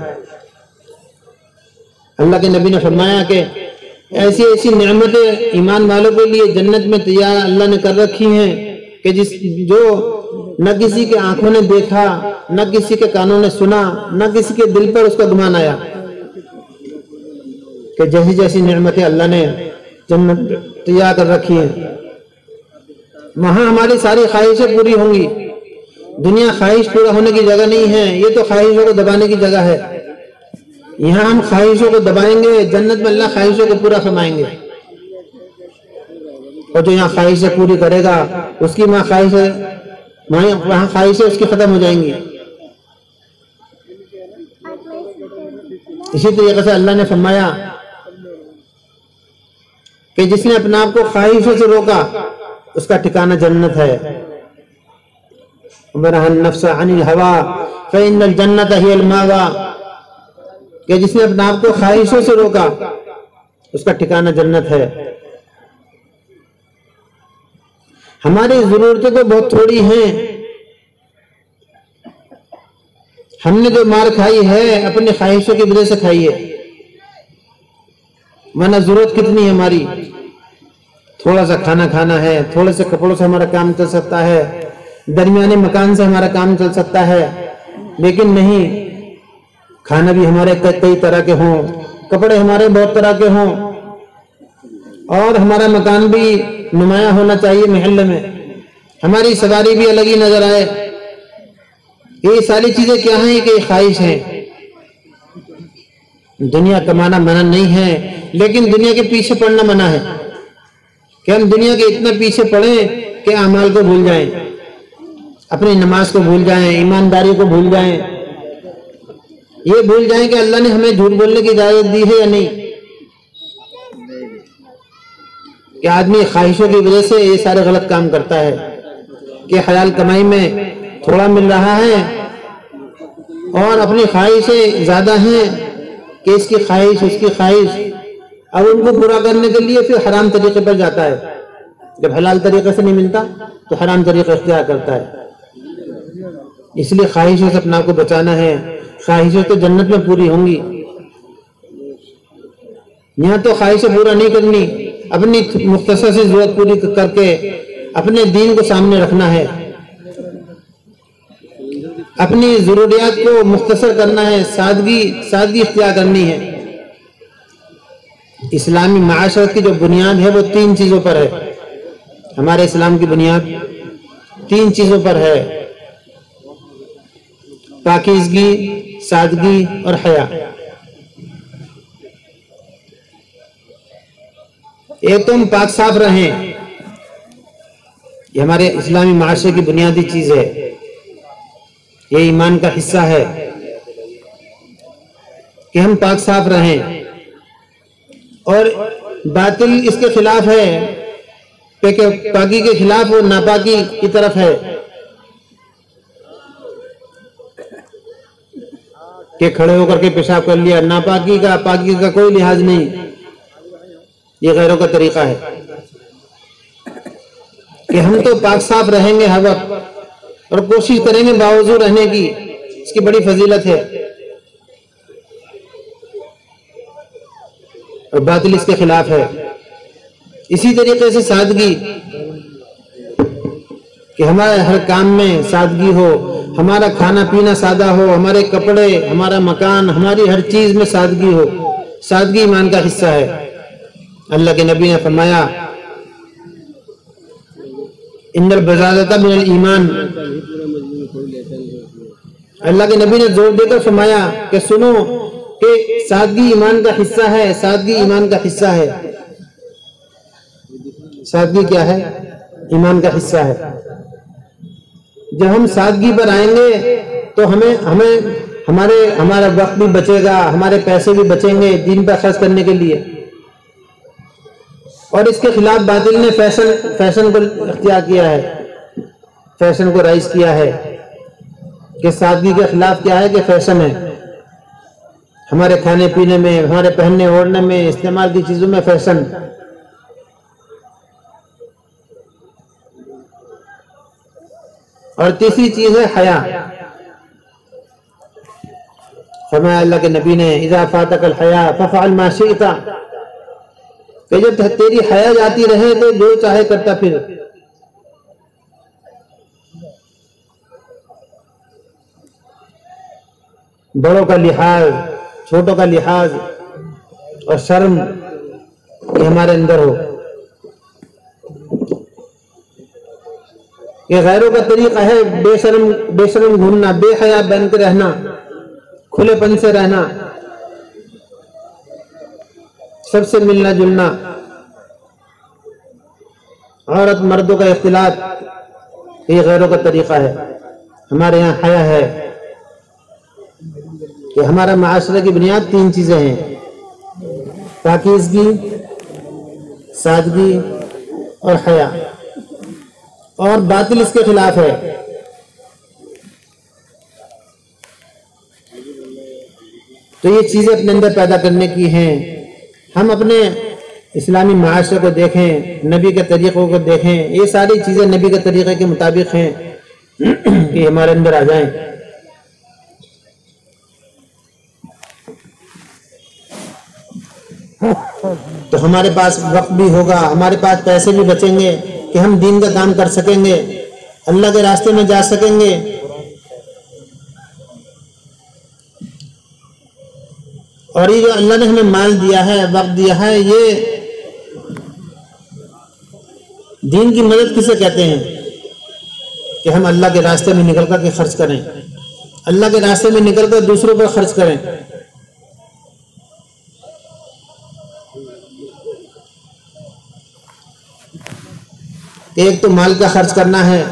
اللہ کے نبی نے فرمایا کہ ایسی ایسی نعمتیں ایمان والوں کے لیے جنت میں تیار اللہ نے کر رکھی ہیں کہ جس جو نہ کسی کے آنکھوں نے دیکھا، نہ کسی کے کانوں نے سنا، نہ کسی کے دل پر اس کا گمان آیا، کہ جیسی جیسی نعمتیں اللہ نے جنت تیار کر رکھی ہیں. وہاں ہماری ساری خواہشیں پوری ہوں گی. دنیا خواہش پورا ہونے کی جگہ نہیں ہے، یہ تو خواہشوں کو دبانے کی جگہ ہے. یہاں ہم خواہشوں کو دبائیں گے، جنت میں اللہ خواہشوں کو پورا فرمائیں گے. اور جو یہاں خواہشیں پوری کرے گا اس کی وہاں خواہشیں وہاں خواہشیں اس کی ختم ہو جائیں گی. اسی طریقے سے اللہ نے فرمایا کہ جس نے اپنے آپ کو خواہشوں سے روکا اس کا ٹھکانہ جنت ہے. وَنَهَى النَّفْسَ عَنِ الْهَوَىٰ فَإِنَّ الْجَنَّةَ هِيَ الْمَأْوَىٰ. کہ جس نے اپنے آپ کو خواہشوں سے روکا اس کا ٹھکانہ جنت ہے. ہماری ضرورتیں تو بہت تھوڑی ہیں. ہم نے جو مار کھائی ہے اپنی خواہشوں کی وجہ سے کھائی ہے، ورنہ ضرورت کتنی ہے ہماری. تھوڑا سا کھانا کھانا ہے، تھوڑے سے کپڑوں سے ہمارا کام چل سکتا ہے، درمیانے مکان سے ہمارا کام چل سکتا ہے. لیکن نہیں، کھانا بھی ہمارے کئی طرح کے ہوں، کپڑے ہمارے بہت طرح کے ہوں، اور ہمارا مکان بھی نمایاں ہونا چاہیے محلے میں، ہماری سواری بھی الگ ہی نظر آئے. یہ ساری چیزیں کیا ہیں؟ کہ خواہش ہیں. دنیا کمانا منع نہیں ہے، لیکن دنیا کے پیچھے پڑنا منع ہے. کہ ہم دنیا کے اتنا پیچھے پڑیں کہ اعمال کو بھول جائیں، اپنی نماز کو بھول جائیں، ایمانداری کو بھول جائیں، یہ بھول جائیں کہ اللہ نے ہمیں جھوٹ بولنے کی اجازت دی ہے یا نہیں. کہ آدمی خواہشوں کی وجہ سے یہ سارے غلط کام کرتا ہے کہ حلال کمائی میں تھوڑا مل رہا ہے اور اپنی خواہشیں زیادہ ہیں کہ اس کی خواہش اس کی خواہش اب ان کو پورا کرنے کے لیے پھر حرام طریقے پر جاتا ہے. جب حلال طریقے سے نہیں ملتا تو حرام طریقہ اختیار کرتا ہے. اس لیے خواہشوں سے اپنا کو بچانا ہے. خواہشیں تو جنت میں پوری ہوں گی، یہاں تو خواہشیں پورا نہیں کرنی، اپنی مختصر سی ضرورت پوری کر کے اپنے دین کو سامنے رکھنا ہے، اپنی ضروریات کو مختصر کرنا ہے، سادگی سادگی اختیار کرنی ہے. اسلامی معاشرت کی جو بنیاد ہے وہ تین چیزوں پر ہے. ہمارے اسلام کی بنیاد تین چیزوں پر ہے: پاکیزگی، سادگی اور حیا. ایک تو ہم پاک صاف رہیں، یہ ہمارے اسلامی معاشرے کی بنیادی چیز ہے، یہ ایمان کا حصہ ہے کہ ہم پاک صاف رہیں. اور باطل اس کے خلاف ہے کہ پاکی کے خلاف وہ ناپاکی کی طرف ہے کہ کھڑے ہو کر کے پیشاب کر لیا. ناپاکی کا پاکی کا کوئی لحاظ نہیں، یہ غیروں کا طریقہ ہے کہ ہم تو پاک صاف رہیں گے ہر وقت اور کوشش کریں گے باوضو رہنے کی. اس کی بڑی فضیلت ہے. اور باطل اس کے خلاف ہے. اسی طریقے سے سادگی، کہ ہمارے ہر کام میں سادگی ہو، ہمارا کھانا پینا سادہ ہو، ہمارے کپڑے، ہمارا مکان، ہماری ہر چیز میں سادگی ہو. سادگی ایمان کا حصہ ہے. اللہ کے نبی نے فرمایا ان البذاذۃ من الایمان. اللہ کے نبی نے زور دے کر فرمایا کہ سنو کہ سادگی ایمان کا حصہ ہے. سادگی ایمان کا حصہ ہے. سادگی کیا ہے؟ ایمان کا حصہ ہے. جب ہم سادگی پر آئیں گے تو ہمیں ہمیں ہمارے ہمارا وقت بھی بچے گا، ہمارے پیسے بھی بچیں گے دین پر خرچ کرنے کے لیے۔ اور اس کے خلاف باطل نے فیشن فیشن کو اختیار کیا ہے، فیشن کو رائج کیا ہے کہ سادگی کے خلاف کیا ہے کہ فیشن ہے، ہمارے کھانے پینے میں، ہمارے پہننے اوڑھنے میں، استعمال کی چیزوں میں فیشن۔ اور تیسری چیز ہے حیا۔ فرمایا اللہ کے نبی نے اذا فاتک الحیا ففعل ما شئت، کہ جب تیری حیا جاتی رہے تو جو چاہے کرتا پھر۔ بڑوں کا لحاظ، چھوٹوں کا لحاظ اور شرم یہ ہمارے اندر ہو۔ یہ غیروں کا طریقہ ہے بے شرم بے شرم گھومنا، بے حیا بن کے رہنا، کھلے پن سے رہنا، سب سے ملنا جلنا، عورت مردوں کا اختلاط، یہ غیروں کا طریقہ ہے۔ ہمارے یہاں حیا ہے کہ ہمارا معاشرے کی بنیاد تین چیزیں ہیں: پاکیزگی، سادگی اور حیا، اور باطل اس کے خلاف ہے۔ تو یہ چیزیں اپنے اندر پیدا کرنے کی ہیں۔ ہم اپنے اسلامی معاشرے کو دیکھیں، نبی کے طریقوں کو دیکھیں، یہ ساری چیزیں نبی کے طریقے کے مطابق ہیں کہ ہمارے اندر آ جائیں۔ تو ہمارے پاس وقت بھی ہوگا، ہمارے پاس پیسے بھی بچیں گے کہ ہم دین کا کام کر سکیں گے، اللہ کے راستے میں جا سکیں گے۔ اور یہ جو اللہ نے ہمیں مال دیا ہے، وقت دیا ہے، یہ دین کی مدد کسے کہتے ہیں کہ ہم اللہ کے راستے میں نکل کر کے خرچ کریں، اللہ کے راستے میں نکل کر دوسروں پر خرچ کریں۔ ایک تو مال کا خرچ کرنا ہے،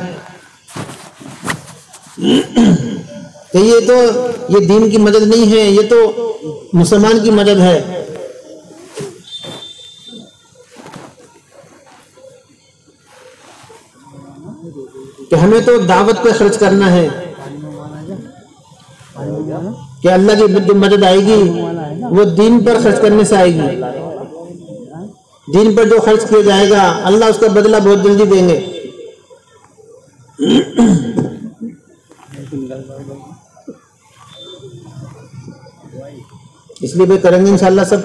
تو یہ تو یہ دین کی مدد نہیں ہے، یہ تو مسلمان کی مدد ہے۔ کہ ہمیں تو دعوت پہ خرچ کرنا ہے کہ اللہ کی جو مدد آئے گی وہ دین پر خرچ کرنے سے آئے گی۔ دین پر جو خرچ کیا جائے گا اللہ اس کا بدلہ بہت جلدی دیں گے۔ اس لیے بھی کریں گے انشاءاللہ سب۔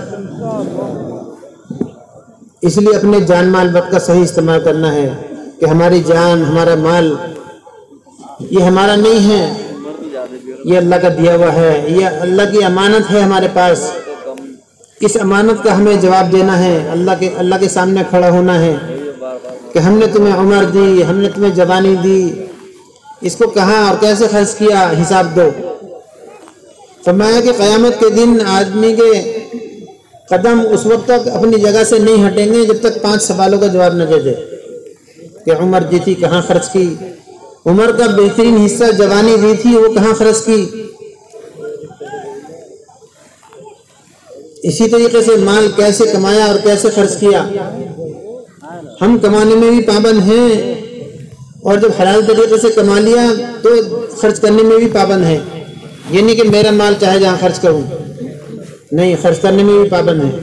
اس لیے اپنے جان مال وقت کا صحیح استعمال کرنا ہے کہ ہماری جان، ہمارا مال یہ ہمارا نہیں ہے، یہ اللہ کا دیا ہوا ہے، یہ اللہ کی امانت ہے ہمارے پاس۔ اس امانت کا ہمیں جواب دینا ہے، اللہ کے اللہ کے سامنے کھڑا ہونا ہے کہ ہم نے تمہیں عمر دی، ہم نے تمہیں جوانی دی، اس کو کہاں اور کیسے خرچ کیا، حساب دو۔ فرمایا کہ قیامت کے دن آدمی کے قدم اس وقت تک اپنی جگہ سے نہیں ہٹیں گے جب تک پانچ سوالوں کا جواب نہ دے دے کہ عمر دی تھی کہاں خرچ کی، عمر کا بہترین حصہ جوانی دی تھی وہ کہاں خرچ کی۔ اسی طریقے سے مال کیسے کمایا اور کیسے خرچ کیا۔ ہم کمانے میں بھی پابند ہیں اور جب حلال طریقے سے کما لیا تو خرچ کرنے میں بھی پابند ہیں۔ یہ نہیں کہ میرا مال چاہے جہاں خرچ کروں، نہیں، خرچ کرنے میں بھی پابند ہیں۔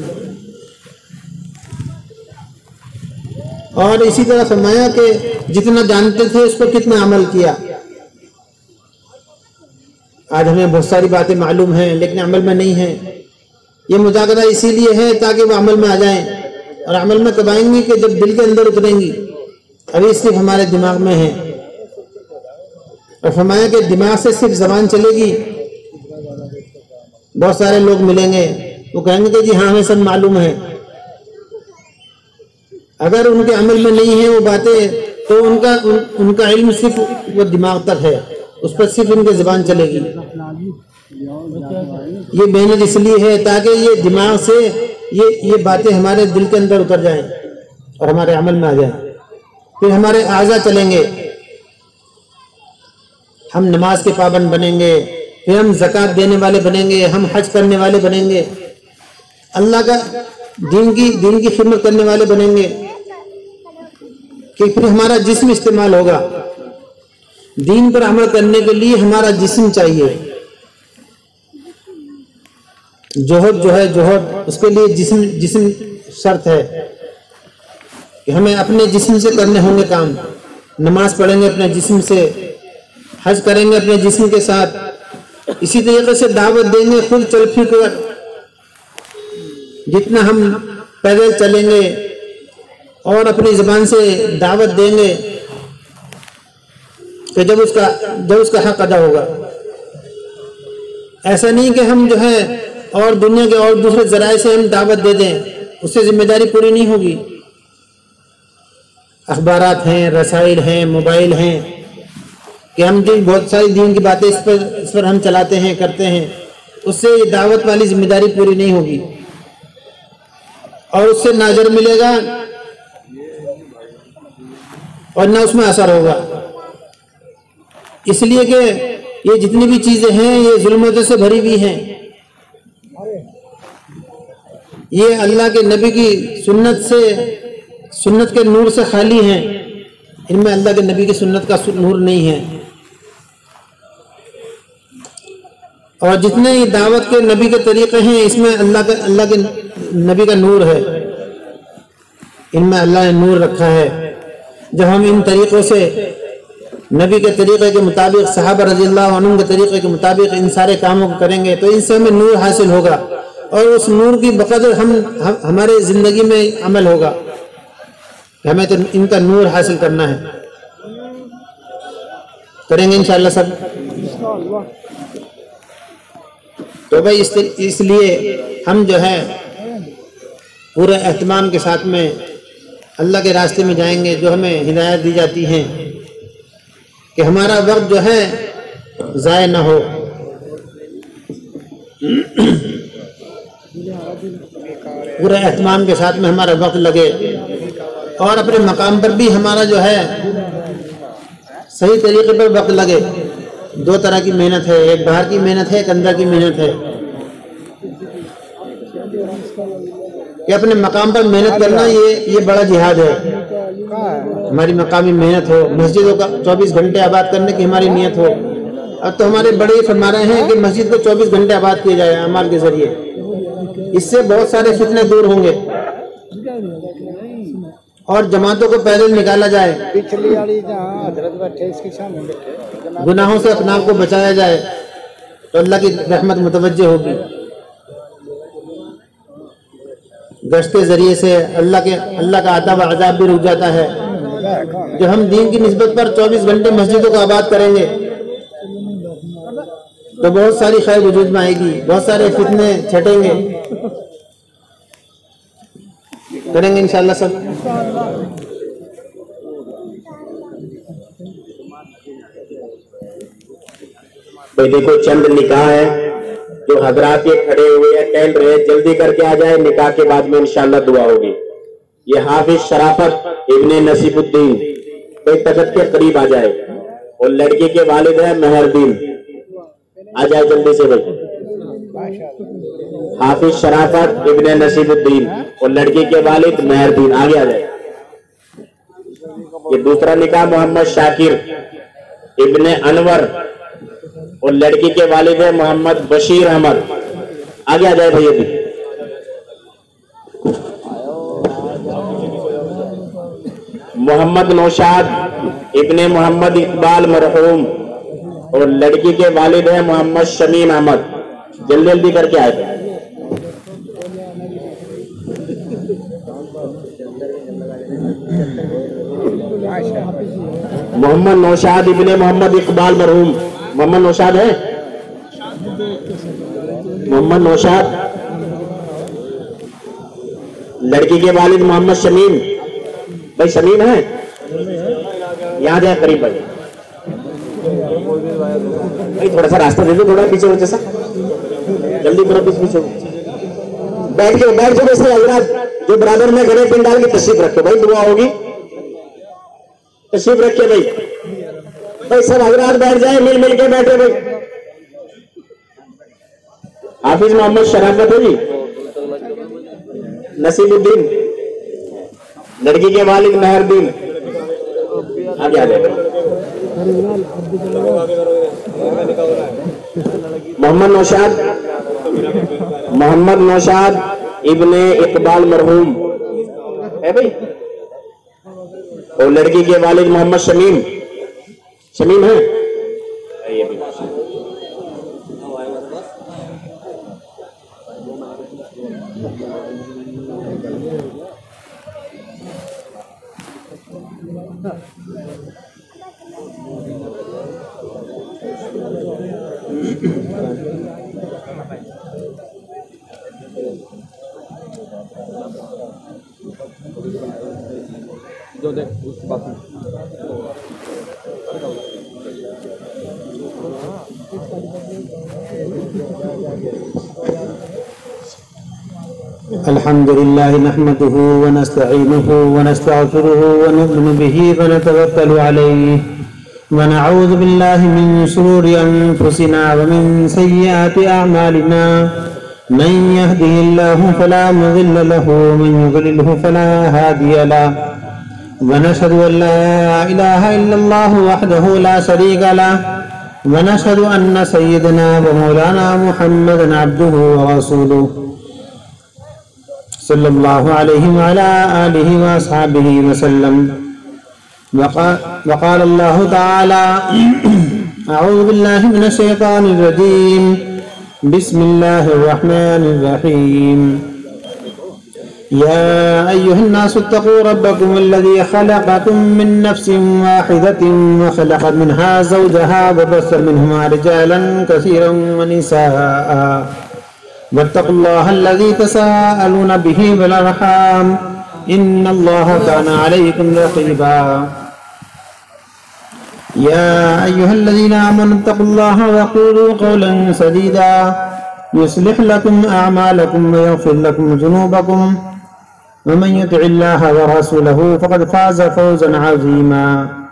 اور اسی طرح فرمایا کہ جتنا جانتے تھے اس پر کتنا عمل کیا۔ آج ہمیں بہت ساری باتیں معلوم ہیں لیکن عمل میں نہیں ہیں۔ یہ مذاکرہ اسی لیے ہے تاکہ وہ عمل میں آ جائیں، اور عمل میں کب آئیں گی کہ جب دل کے اندر اتریں گی، ابھی صرف ہمارے دماغ میں ہے۔ اور فرمایا کہ دماغ سے صرف زبان چلے گی، بہت سارے لوگ ملیں گے وہ کہیں گے کہ جی ہاں ہمیں سب معلوم ہے، اگر ان کے عمل میں نہیں ہے وہ باتیں تو ان کا ان کا علم صرف وہ دماغ تک ہے، اس پر صرف ان کی زبان چلے گی۔ یہ محنت اس لیے ہے تاکہ یہ دماغ سے یہ یہ باتیں ہمارے دل کے اندر اتر جائیں اور ہمارے عمل میں آ جائیں، پھر ہمارے اعضاء چلیں گے، ہم نماز کے پابند بنیں گے، پھر ہم زکوٰۃ دینے والے بنیں گے، ہم حج کرنے والے بنیں گے، اللہ کا دین کی دین کی خدمت کرنے والے بنیں گے، کہ پھر ہمارا جسم استعمال ہوگا۔ دین پر عمل کرنے کے لیے ہمارا جسم چاہیے، جوہد جو ہے جوہد اس کے لیے جسم جسم شرط ہے کہ ہمیں اپنے جسم سے کرنے ہوں گے کام۔ نماز پڑھیں گے اپنے جسم سے، حج کریں گے اپنے جسم کے ساتھ، اسی طریقے سے دعوت دیں گے خود چل پھر کر۔ جتنا ہم پیدل چلیں گے اور اپنی زبان سے دعوت دیں گے کہ جب اس کا جب اس کا حق ادا ہوگا۔ ایسا نہیں کہ ہم جو ہے اور دنیا کے اور دوسرے ذرائع سے ہم دعوت دے دیں، اس سے ذمہ داری پوری نہیں ہوگی۔ اخبارات ہیں، رسائل ہیں، موبائل ہیں، کہ ہم جو بہت ساری دین کی باتیں اس پر اس پر ہم چلاتے ہیں کرتے ہیں، اس سے یہ دعوت والی ذمہ داری پوری نہیں ہوگی، اور اس سے نہ اجر ملے گا اور نہ اس میں اثر ہوگا۔ اس لیے کہ یہ جتنی بھی چیزیں ہیں یہ ظلمتوں سے بھری ہوئی ہیں، یہ اللہ کے نبی کی سنت سے سنت کے نور سے خالی ہیں، ان میں اللہ کے نبی کی سنت کا نور نہیں ہے۔ اور جتنے ہی دعوت کے نبی کے طریقے ہیں اس میں اللہ کے اللہ کے نبی کا نور ہے، ان میں اللہ نے نور رکھا ہے۔ جب ہم ان طریقوں سے نبی کے طریقے کے مطابق، صحابہ رضی اللہ عنہ کے طریقے کے مطابق ان سارے کاموں کو کریں گے تو ان سے ہمیں نور حاصل ہوگا، اور اس نور کی بقدر ہم ہمارے زندگی میں عمل ہوگا۔ ہمیں تو ان کا نور حاصل کرنا ہے، کریں گے انشاءاللہ سب۔ تو بھائی اس اس لیے ہم جو ہے پورے اہتمام کے ساتھ میں اللہ کے راستے میں جائیں گے، جو ہمیں ہدایت دی جاتی ہیں کہ ہمارا وقت جو ہے ضائع نہ ہو، پورے اہتمام کے ساتھ میں ہمارا وقت لگے، اور اپنے مقام پر بھی ہمارا جو ہے صحیح طریقے پر وقت لگے۔ دو طرح کی محنت ہے، ایک باہر کی محنت ہے، ایک اندر کی محنت ہے، کہ اپنے مقام پر محنت کرنا یہ یہ بڑا جہاد ہے۔ ہماری مقامی محنت ہو، مسجدوں کا چوبیس گھنٹے آباد کرنے کی ہماری نیت ہو۔ اب تو ہمارے بڑے ہی فرما رہے ہیں کہ مسجد کو چوبیس گھنٹے آباد کیا جائے اعمال کے ذریعے، اس سے بہت سارے فتنے دور ہوں گے، اور جماعتوں کو پیدل نکالا جائے، گناہوں سے اپنے آپ کو بچایا جائے، تو اللہ کی رحمت متوجہ ہوگی۔ گشت کے ذریعے سے اللہ کے اللہ کا عطا و عذاب بھی رک جاتا ہے۔ جو ہم دین کی نسبت پر چوبیس گھنٹے مسجدوں کو آباد کریں گے تو بہت ساری خیر وجود میں آئے گی، بہت سارے فتنے چھٹیں گے، کریں گے انشاءاللہ سب۔ بھائی دیکھو چند نکاح ہے جو حضرات یہ کھڑے ہوئے ہیں ٹہل رہے ہیں، جلدی کر کے آ جائے، نکاح کے بعد میں انشاءاللہ دعا ہوگی۔ یہ حافظ شرافت ابن نصیب الدین، کوئی تخت کے قریب آ جائے، اور لڑکی کے والد ہیں مہردین، آ جائے جلدی سے بھائی۔ حافظ شرافت ابن نصیب الدین اور لڑکی کے والد مہردین، آگے آ جائے۔ یہ دوسرا نکاح محمد شاکر ابن انور اور لڑکی کے والد ہیں محمد بشیر احمد، آگے آ جائے بھائی۔ ابھی محمد نوشاد ابن محمد اقبال مرحوم اور لڑکی کے والد ہیں محمد شمیم احمد، جلدی جلدی کر کے آئے تھے۔ محمد نوشاد ابن محمد اقبال مرحوم، محمد نوشاد ہے، محمد نوشاد، لڑکی کے والد محمد شمیم، بھائی شمیم ہے، یہاں جائے قریب بھائی، بھائی تھوڑا سا راستہ دے دو، تھوڑا پیچھے ہو جیسا، جلدی تھوڑا پیچھے پیچھے بیٹھ کے بیٹھ جاؤ۔ ویسے حضرات جو برادر میں گھڑے پنڈال کی تشریف رکھو بھائی، دعا ہوگی، تشریف رکھے بھائی۔ भाई सब हजरात बैठ जाए, मिल मिल के बैठे भाई। हाफिज मोहम्मद शराफत है जी, नसीबुद्दीन, लड़की के वालिद मेहरदीन, आगे आ जाए। मोहम्मद नौशाद, मोहम्मद नौशाद इब्ने इकबाल मरहूम है भाई। और लड़की के वालिद मोहम्मद शमीम, शमीम है ये भी। जो देख उस पास में الحمدللہ نحمده ونستعینه ونستغفره ونؤمن به ونتوکل علیہ ونعوذ باللہ من شرور انفسنا ومن سیئات اعمالنا من يهده الله فلا مضل له ومن يضلله فلا هادي له ونشهد ان لا اله الا الله وحده لا شريك له ونشهد ان سيدنا ومولانا محمدا عبده ورسوله صلی اللہ علیہ وعلى آلہ واصحابہ وسلم. وقال اللہ تعالی اعوذ باللہ من الشیطان الرجیم بسم اللہ الرحمن الرحیم یا ایہا الناس اتقوا ربکم الذی خلقکم من نفس واحدة وخلق منها زوجها وبث منهما رجالا كثيرا ونساء واتقوا الله الذي تساءلون به والأرحام إن الله كان عليكم رقيبا يا أيها الذين آمنوا اتقوا الله وقولوا قولا سديدا يصلح لكم أعمالكم ويغفر لكم ذنوبكم ومن يطع الله ورسوله فقد فاز فوزا عظيما.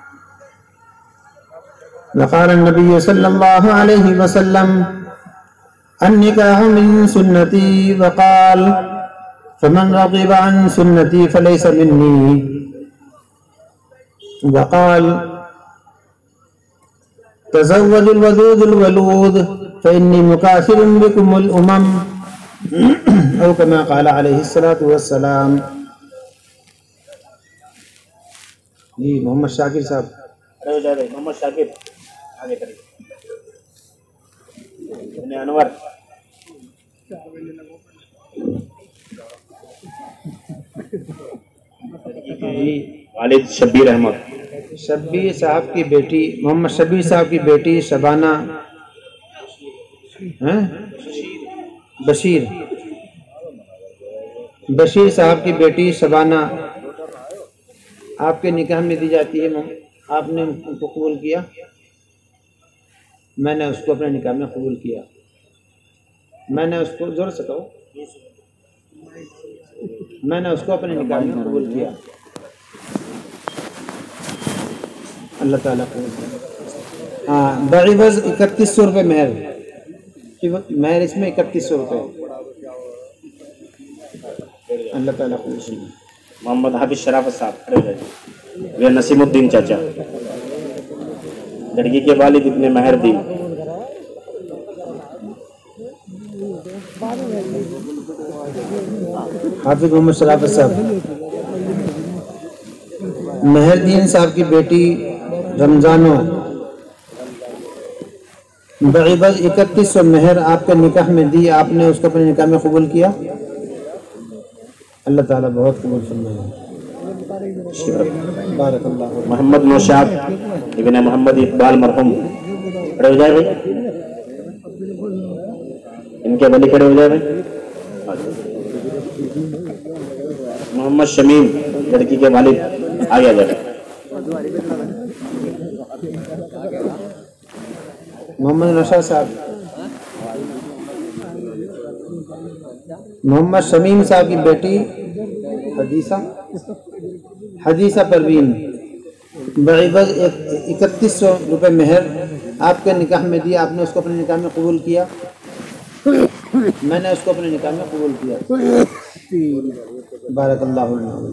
وقال النبي صلى الله عليه وسلم النکاح من سنتی وقال فمن رغب عن سنتی فلیس منی وقال تزوج الودود الولود فإنی مکاثر بکم الامم او کما قال علیہ الصلاة والسلام. جی محمد شاکر صاحب. محمد شاکر آگے کریے. انور والد شبیر احمد. شبیر صاحب کی بیٹی محمد شبیر صاحب کی بیٹی شبانہ بشیر بشیر صاحب کی بیٹی شبانہ آپ کے نکاح میں دی جاتی ہے. آپ نے ان کو قبول کیا؟ میں نے اس کو اپنے نکاح میں قبول کیا. میں نے اس کو زور سے کہو میں نے اس کو اپنے نکاح میں قبول کیا. اللہ تعالیٰ قبول کیا. ہاں بعوض اکتیس سو روپے مہر. مہر اس میں اکتیس سو روپے. اللہ تعالیٰ قبول کیا. محمد حافظ شرافت صاحب یہ نسیم الدین چاچا, لڑکی کے والد ابن مہردین. حافظ محمد شرافت صاحب. مہردین صاحب کی بیٹی رمضانو بعوض اکتیس سو مہر آپ کے نکاح میں دی. آپ نے اس کو اپنے نکاح میں قبول کیا؟ اللہ تعالیٰ بہت قبول فرمائے. بارک اللہ. محمد نوشاد ابن محمد اقبال مرحوم کھڑے ہو جائے بھائی. ان کے ولی کھڑے ہو جائے بھائی. محمد شمیم لڑکی کے والد آگے آ جائے. محمد نوشاد صاحب. محمد شمیم صاحب کی بیٹی حدیثہ حدیثہ پروین بعوض اکتیس سو روپے مہر آپ کے نکاح میں دیا، آپ نے اس کو اپنے نکاح میں قبول کیا؟ میں نے اس کو اپنے نکاح میں قبول کیا۔ بارک اللہ لنا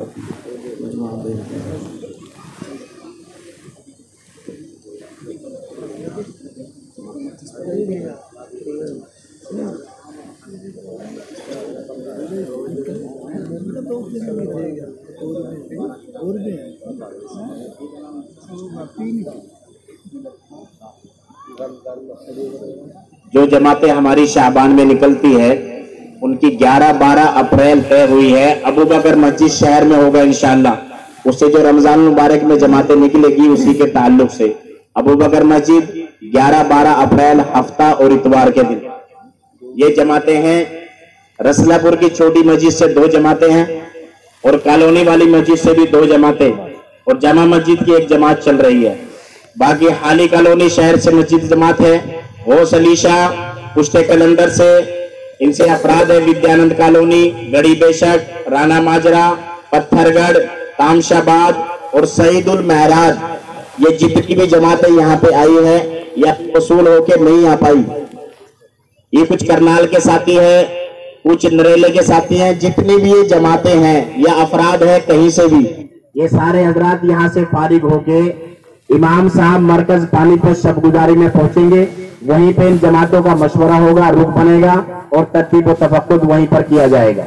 جو جماعتیں ہماری شعبان میں نکلتی ہے ان کی گیارہ بارہ اپریل طے ہوئی ہے، ابو بکر مسجد شہر میں ہوگا انشاءاللہ۔ اس سے جو رمضان مبارک میں جماعتیں نکلے گی اسی کے تعلق سے ابو بکر مسجد گیارہ بارہ اپریل ہفتہ اور اتوار کے دن یہ جماعتیں ہیں۔ رسلا پور کی چھوٹی مسجد سے دو جماعتیں ہیں اور کالونی والی مسجد سے بھی دو جماعتیں اور جامع مسجد کی ایک جماعت چل رہی ہے۔ باقی حالی کالونی شہر سے مسجد جماعت ہے، غوث علی شاہ پشتے کلندر سے ان سے افراد ہے، ودیانند کالونی، گڑی بے شک، رانا ماجرا، پتھر گڑھ، تامشاباد اور سعید المعراج، یہ جتنی بھی جماعتیں یہاں پہ آئی ہیں یہ وصول ہو کے نہیں آ پائی۔ یہ کچھ کرنال کے ساتھی ہیں، کچھ نریلے کے ساتھی ہیں، جتنی بھی یہ جماعتیں ہیں یا افراد ہیں کہیں سے بھی، یہ سارے حضرات یہاں سے فارغ ہو کے امام صاحب مرکز پانی پت شب گزاری میں پہنچیں گے، وہیں پہ ان جماعتوں کا مشورہ ہوگا، رخ بنے گا اور ترتیب و تفقد وہیں پر کیا جائے گا۔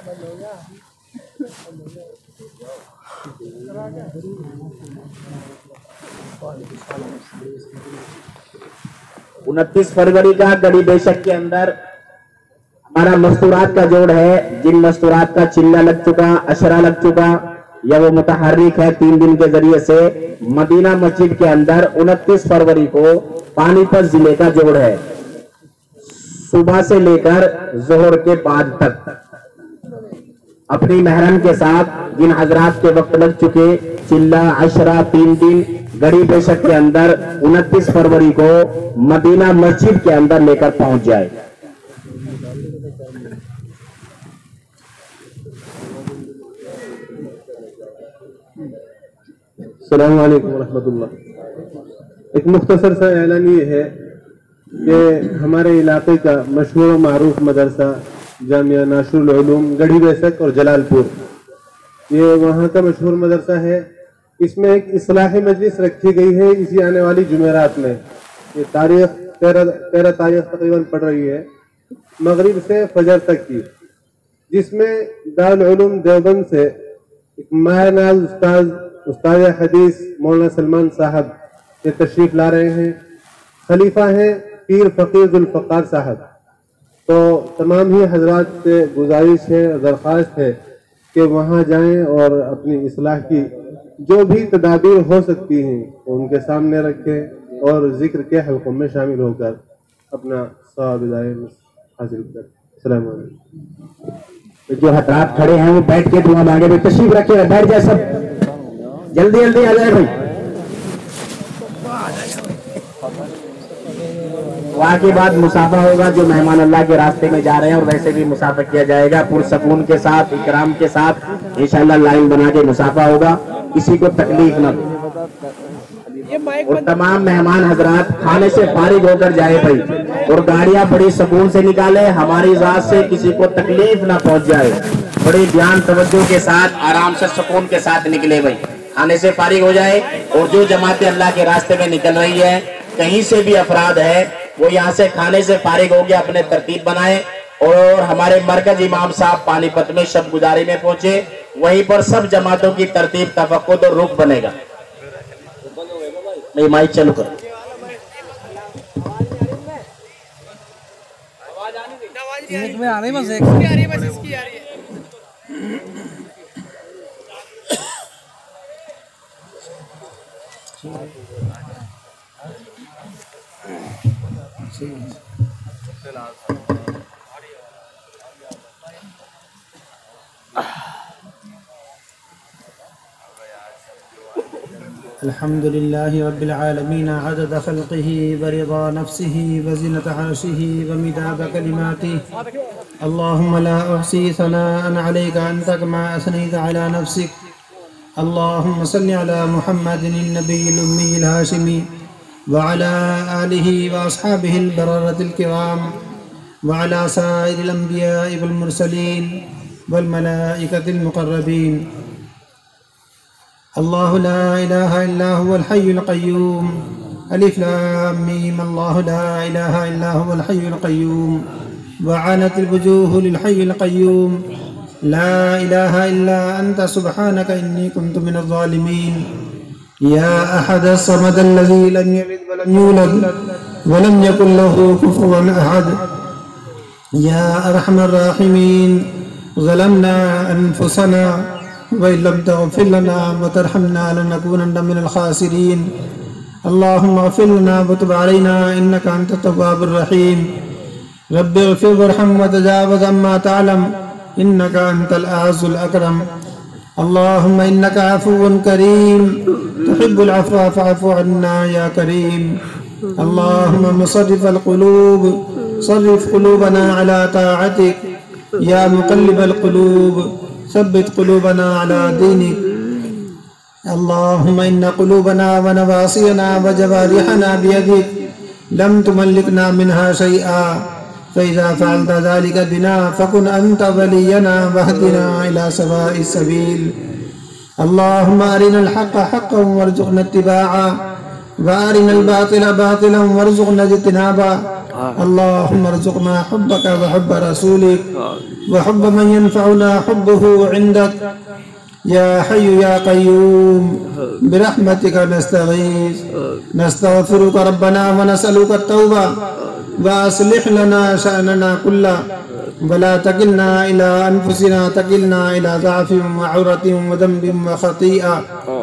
انتیس فروری کا گڑی بے شک کے اندر ہمارا مستورات کا جوڑ ہے، جن مستورات کا چلہ لگ چکا، اشرا لگ چکا یا وہ متحرک ہے تین دن کے ذریعے سے، مدینہ مسجد کے اندر انتیس فروری کو پانی پت ضلع کا جوڑ ہے، صبح سے لے کر ظہر کے بعد تک اپنی محرم کے ساتھ جن حضرات کے وقت لگ چکے چلہ اشرا تین دن گڑی بے شک کے اندر انتیس فروری کو مدینہ مسجد کے اندر لے کر پہنچ جائے۔ السلام علیکم ورحمۃ اللہ۔ ایک مختصر سا اعلان یہ ہے کہ ہمارے علاقے کا مشہور و معروف مدرسہ جامعہ ناشر العلوم گڑھی بیسک اور جلال پور، یہ وہاں کا مشہور مدرسہ ہے۔ اس میں ایک اصلاحی مجلس رکھی گئی ہے اسی آنے والی جمعرات میں، یہ تاریخ تیرہ تیرہ تاریخ تقریباً پڑ رہی ہے، مغرب سے فجر تک کی، جس میں دارالعلوم دیوبند سے ایک ماہر ناز استاذ استاد حدیث مولانا سلمان صاحب یہ تشریف لا رہے ہیں، خلیفہ ہیں پیر فقیر ذوالفقار صاحب۔ تو تمام ہی حضرات سے گزارش ہے، درخواست ہے کہ وہاں جائیں اور اپنی اصلاح کی جو بھی تدابیر ہو سکتی ہیں وہ ان کے سامنے رکھیں اور ذکر کے حلقوں میں شامل ہو کر اپنا ثواب دائم حاصل کریں۔ السلام علیکم۔ جو حضرات کھڑے ہیں وہ بیٹھ کے دعا مانگے، بھی تشریف رکھے، بیٹھ جائے، سب جلدی جلدی آ جائے بھائی۔ دعا کے بعد مسافہ ہوگا، جو مہمان اللہ کے راستے میں جا رہے ہیں، اور ویسے بھی مسافہ کیا جائے گا پرسکون کے ساتھ، اکرام کے ساتھ انشاءاللہ لائن بنا کے مسافہ ہوگا، کسی کو تکلیف نہ دو، اور تمام مہمان حضرات کھانے سے فارغ ہو کر جائے بھائی، اور گاڑیاں بڑی سکون سے نکالے، ہماری ذات سے کسی کو تکلیف نہ پہنچ جائے، بڑی دھیان توجہ کے ساتھ آرام سے سکون کے ساتھ نکلے بھائی، کھانے سے فارغ ہو جائے۔ اور جو جماعتیں اللہ کے راستے میں نکل رہی ہے، کہیں سے بھی افراد ہے، وہ یہاں سے کھانے سے فارغ ہو گیا، اپنے ترتیب بنائیں اور ہمارے مرکز امام صاحب پانی پت میں شب گزاری میں پہنچے، وہیں پر سب جماعتوں کی ترتیب تفقد اور رخ بنے گا۔ نہیں مائک چلو کرو۔ الحمد لله رب العالمين عدد خلقه ورضا نفسه وزنة عرشه ومداد كلماته اللهم لا أحصي ثناء عليك أنت كما أثنيت على نفسك اللهم صل على محمد النبي الأمي الهاشمي وعلى آله وأصحابه البررة الكرام وعلى سائر الأنبياء والمرسلين والملائكة المقربين. الله لا إله إلا هو الحي القيوم. ألف لام ميم. الله لا إله إلا هو الحي القيوم. وعنت الوجوه للحي القيوم. لا إله إلا أنت سبحانك إني كنت من الظالمين. يا أحد الصمد الذي لم يلد ولم يولد ولم يكن له كفوا أحد. يا أرحم الراحمين. ظلمنا أنفسنا وإن لم تغفر لنا وترحمنا لنكونن من الخاسرين. اللهم اغفر لنا وتب علينا إنك أنت التواب الرحيم. رب اغفر وارحم وتجاوز عما تعلم إنك أنت الأعز الأكرم. اللهم إنك عفو كريم تحب العفو فاعف عنا يا كريم. اللهم مصرف القلوب صرف قلوبنا على طاعتك. يا مقلب القلوب ثبت قلوبنا على دينك. اللهم إن قلوبنا ونواصينا وجوارحنا بيدك لم تملكنا منها شيئا، فإذا فعلت ذلك بنا فكن أنت ولينا واهدنا إلى سواء السبيل. اللهم أرنا الحق حقا وارزقنا اتباعه وأرنا الباطل باطلا وارزقنا اجتنابه. اللهم ارزقنا حبك وحب رسولك وحب من ينفعنا حبه عندك. يا حي يا قيوم برحمتك نستغيث. نستغفرك ربنا ونسألك التوبة وأصلح لنا شأننا كله ولا تكلنا إلى أنفسنا تكلنا إلى ضعف وعورة وذنب وخطيئة.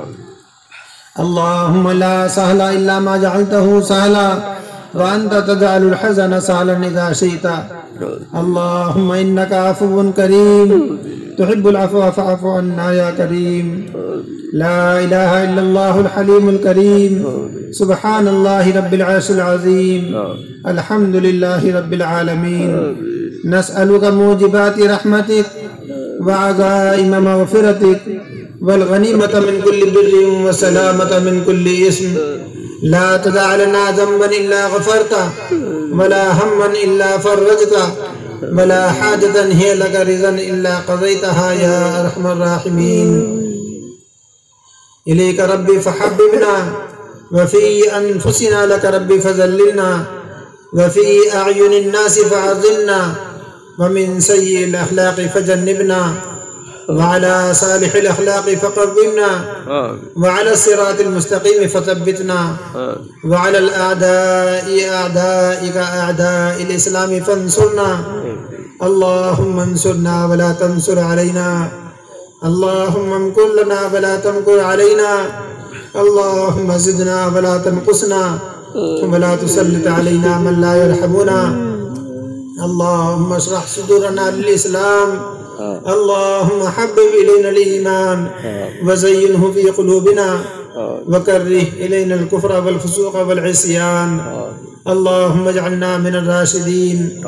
اللهم لا سهل إلا ما جعلته سهلا وأنت تجعل الحزن سهلا إذا شئت. اللهم إنك عفو كريم تحب العفو فاعف عنا يا كريم. لا إله إلا الله الحليم الكريم. سبحان الله رب العرش العظيم. الحمد لله رب العالمين. نسألك موجبات رحمتك وعزائم مغفرتك والغنيمة من كل بر وسلامة من كل اسم. لا تدع لنا ذنبا إلا غفرته ولا هما إلا فرجته ولا حاجة هي لك رضا إلا قضيتها يا أرحم الراحمين. إليك ربي فحببنا وفي أنفسنا لك ربي فذللنا وفي أعين الناس فعظمنا ومن سيء الأخلاق فجنبنا وعلى صالح الأخلاق فقومنا وعلى الصراط المستقيم فثبتنا وعلى الأعداء أعدائك أعداء الإسلام فانصرنا. اللهم انصرنا ولا تنصر علينا. اللهم امكر لنا ولا تمكر علينا. اللهم زدنا ولا تنقصنا ولا تسلط علينا من لا يرحمنا. اللهم اشرح صدورنا للإسلام. اللهم حبب إلينا الإيمان وزينه في قلوبنا وكره إلينا الكفر والفسوق والعصيان. اللهم اجعلنا من الراشدين.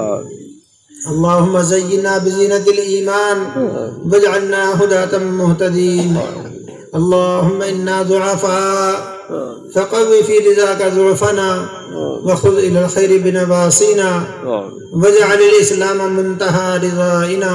اللهم زينا بزينة الإيمان واجعلنا هداة مهتدين. اللهم إنا ضعفاء فقوي في رضاك ضعفنا وخذ إلى الخير بنواصينا واجعل الإسلام منتهى رضائنا.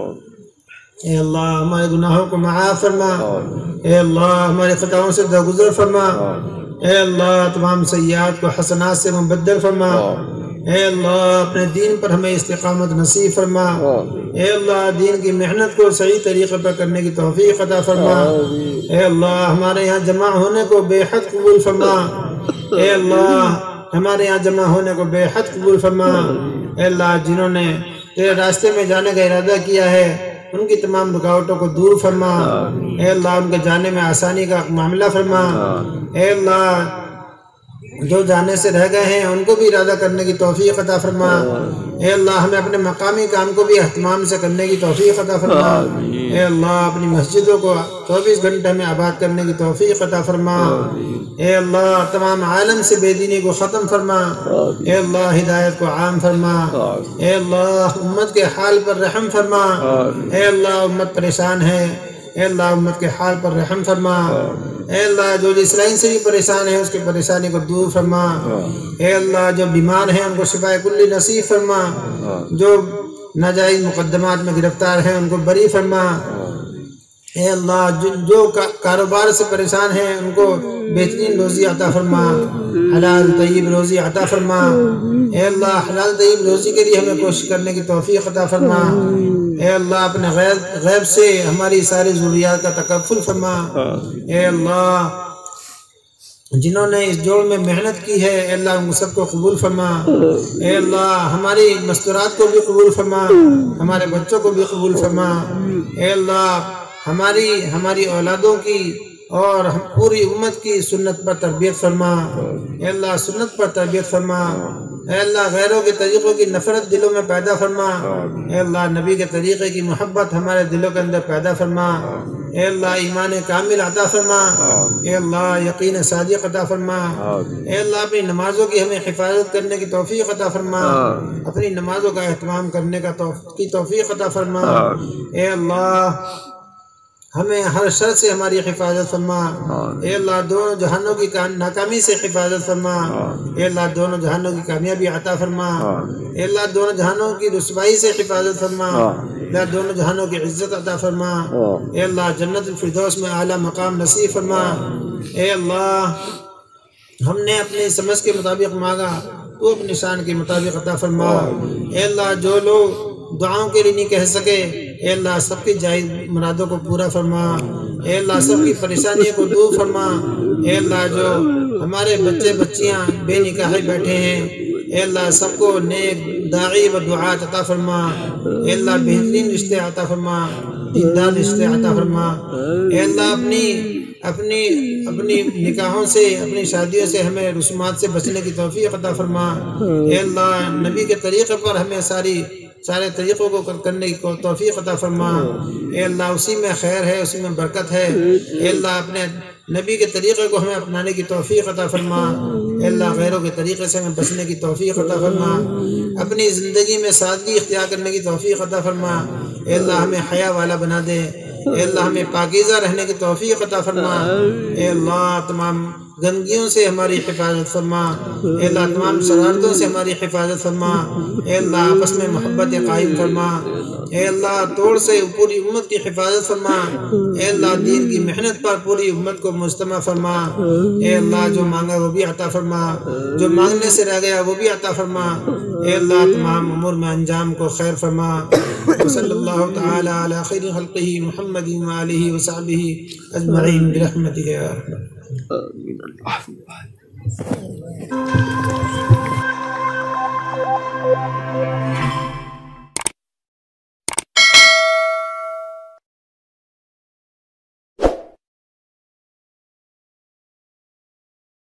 اے اللہ ہمارے گناہوں کو معاف فرما. اے اللہ ہمارے خطاؤں سے درگزر فرما. اے اللہ تمام سیئات کو حسنات سے مبدل فرما. اے اللہ اپنے دین پر ہمیں استقامت نصیب فرما. اے اللہ دین کی محنت کو صحیح طریقے پر کرنے کی توفیق عطا فرما. اے اللہ ہمارے یہاں جمع ہونے کو بے حد قبول فرما. اے اللہ ہمارے یہاں جمع ہونے کو بے حد قبول فرما. اے اللہ جنہوں نے تیرے راستے میں جانے کا ارادہ کیا ہے ان کی تمام رکاوٹوں کو دور فرما. اے اللہ ان کے جانے میں آسانی کا معاملہ فرما. اے اللہ جو جانے سے رہ گئے ہیں ان کو بھی ارادہ کرنے کی توفیق عطا فرما. اے اللہ ہمیں اپنے مقامی کام کو بھی اہتمام سے کرنے کی توفیق عطا فرما. اے اللہ اپنی مسجدوں کو چوبیس گھنٹے میں آباد کرنے کی توفیق عطا فرما. اے اللہ تمام عالم سے بے دینی کو ختم فرما. اے اللہ ہدایت کو عام فرما. اے اللہ امت کے حال پر رحم فرما. اے اللہ امت پریشان ہے. اے اللہ امت کے حال پر رحم فرما، اے اللہ جو جو اسرائیل سے بھی پریشان ہے اس کی پریشانی کو دور فرما، اے اللہ جو بیمار ہیں ان کو شفاء کلی نصیب فرما، جو ناجائز مقدمات میں گرفتار ہیں ان کو بری فرما، اے اللہ جو جو کاروبار سے پریشان ہیں ان کو بہترین روزی عطا فرما، حلال طیب روزی عطا فرما، اے اللہ حلال طیب روزی کے لیے ہمیں کوشش کرنے کی توفیق عطا فرما، اے اللہ اپنے غیب غیب سے ہماری ساری ضروریات کا تکفل فرما، اے اللہ جنہوں نے اس جوڑ میں محنت کی ہے اے اللہ ان سب کو قبول فرما، اے اللہ ہماری مستورات کو بھی قبول فرما، ہمارے بچوں کو بھی قبول فرما، اے اللہ ہماری ہماری اولادوں کی اور پوری امت کی سنت پر تربیت فرما، اے اللہ سنت پر تربیت فرما، اے اللہ غیروں کے طریقوں کی نفرت دلوں میں پیدا فرما، اے اللہ نبی کے طریقے کی محبت ہمارے دلوں کے اندر پیدا فرما، اے اللہ ایمان کامل عطا فرما، اے اللہ یقین صادق عطا فرما، اے اللہ اپنی نمازوں کی ہمیں حفاظت کرنے کی توفیق عطا فرما، اپنی نمازوں کا اہتمام کرنے کا کی توفیق عطا فرما، اے اللہ ہمیں ہر شر سے ہماری حفاظت فرما، اے اللہ دونوں جہانوں کی ناکامی سے حفاظت فرما، اے اللہ دونوں جہانوں کی کامیابی عطا فرما، اے اللہ دونوں جہانوں کی رسوائی سے حفاظت فرما، اے اللہ دونوں جہانوں کی عزت عطا فرما، اے اللہ جنت الفردوس میں اعلیٰ مقام نصیب فرما، اے اللہ ہم نے اپنی سمجھ کے مطابق مانگا تو اپنی شان کے مطابق عطا فرما، اے اللہ جو لوگ دعاؤں کے لیے نہیں کہہ سکے اے اللہ سب کی جائز مرادوں کو پورا فرما، اے اللہ سب کی پریشانیوں کو دور فرما، اے اللہ جو ہمارے بچے بچیاں بے نکاح بیٹھے ہیں اے اللہ سب کو نیک داعی و دعات عطا فرما، اے اللہ بہترین رشتے عطا فرما، دیندار رشتے عطا فرما، اے اللہ اپنی اپنی اپنی نکاحوں سے اپنی شادیوں سے ہمیں رسومات سے بچنے کی توفیق عطا فرما، اے اللہ نبی کے طریقے پر ہمیں ساری سارے طریقوں کو کرنے کی توفیق عطا فرما، اے اللہ اسی میں خیر ہے اسی میں برکت ہے، اے اللہ اپنے نبی کے طریقے کو ہمیں اپنانے کی توفیق عطا فرما، اے اللہ غیروں کے طریقے سے ہمیں بچنے کی توفیق عطا فرما، اپنی زندگی میں سادگی اختیار کرنے کی توفیق عطا فرما، اے اللہ ہمیں حیا والا بنا دے، اے اللہ ہمیں پاکیزہ رہنے کی توفیق عطا فرما، اے اللہ تمام گندگیوں سے ہماری حفاظت فرما، اے اللہ تمام شرارتوں سے ہماری حفاظت فرما، اے اللہ آپس میں محبت قائم فرما، اے اللہ توڑ سے پوری امت کی حفاظت فرما، اے اللہ دین کی محنت پر پوری امت کو مجتمع فرما، اے اللہ جو مانگا وہ بھی عطا فرما، جو مانگنے سے رہ گیا وہ بھی عطا فرما، اے اللہ تمام امور میں انجام کو خیر فرما، صلی اللہ تعالی علی خیر خلقہ محمد و آلہ و صحبہ اجمعین برحمتک یا ارحم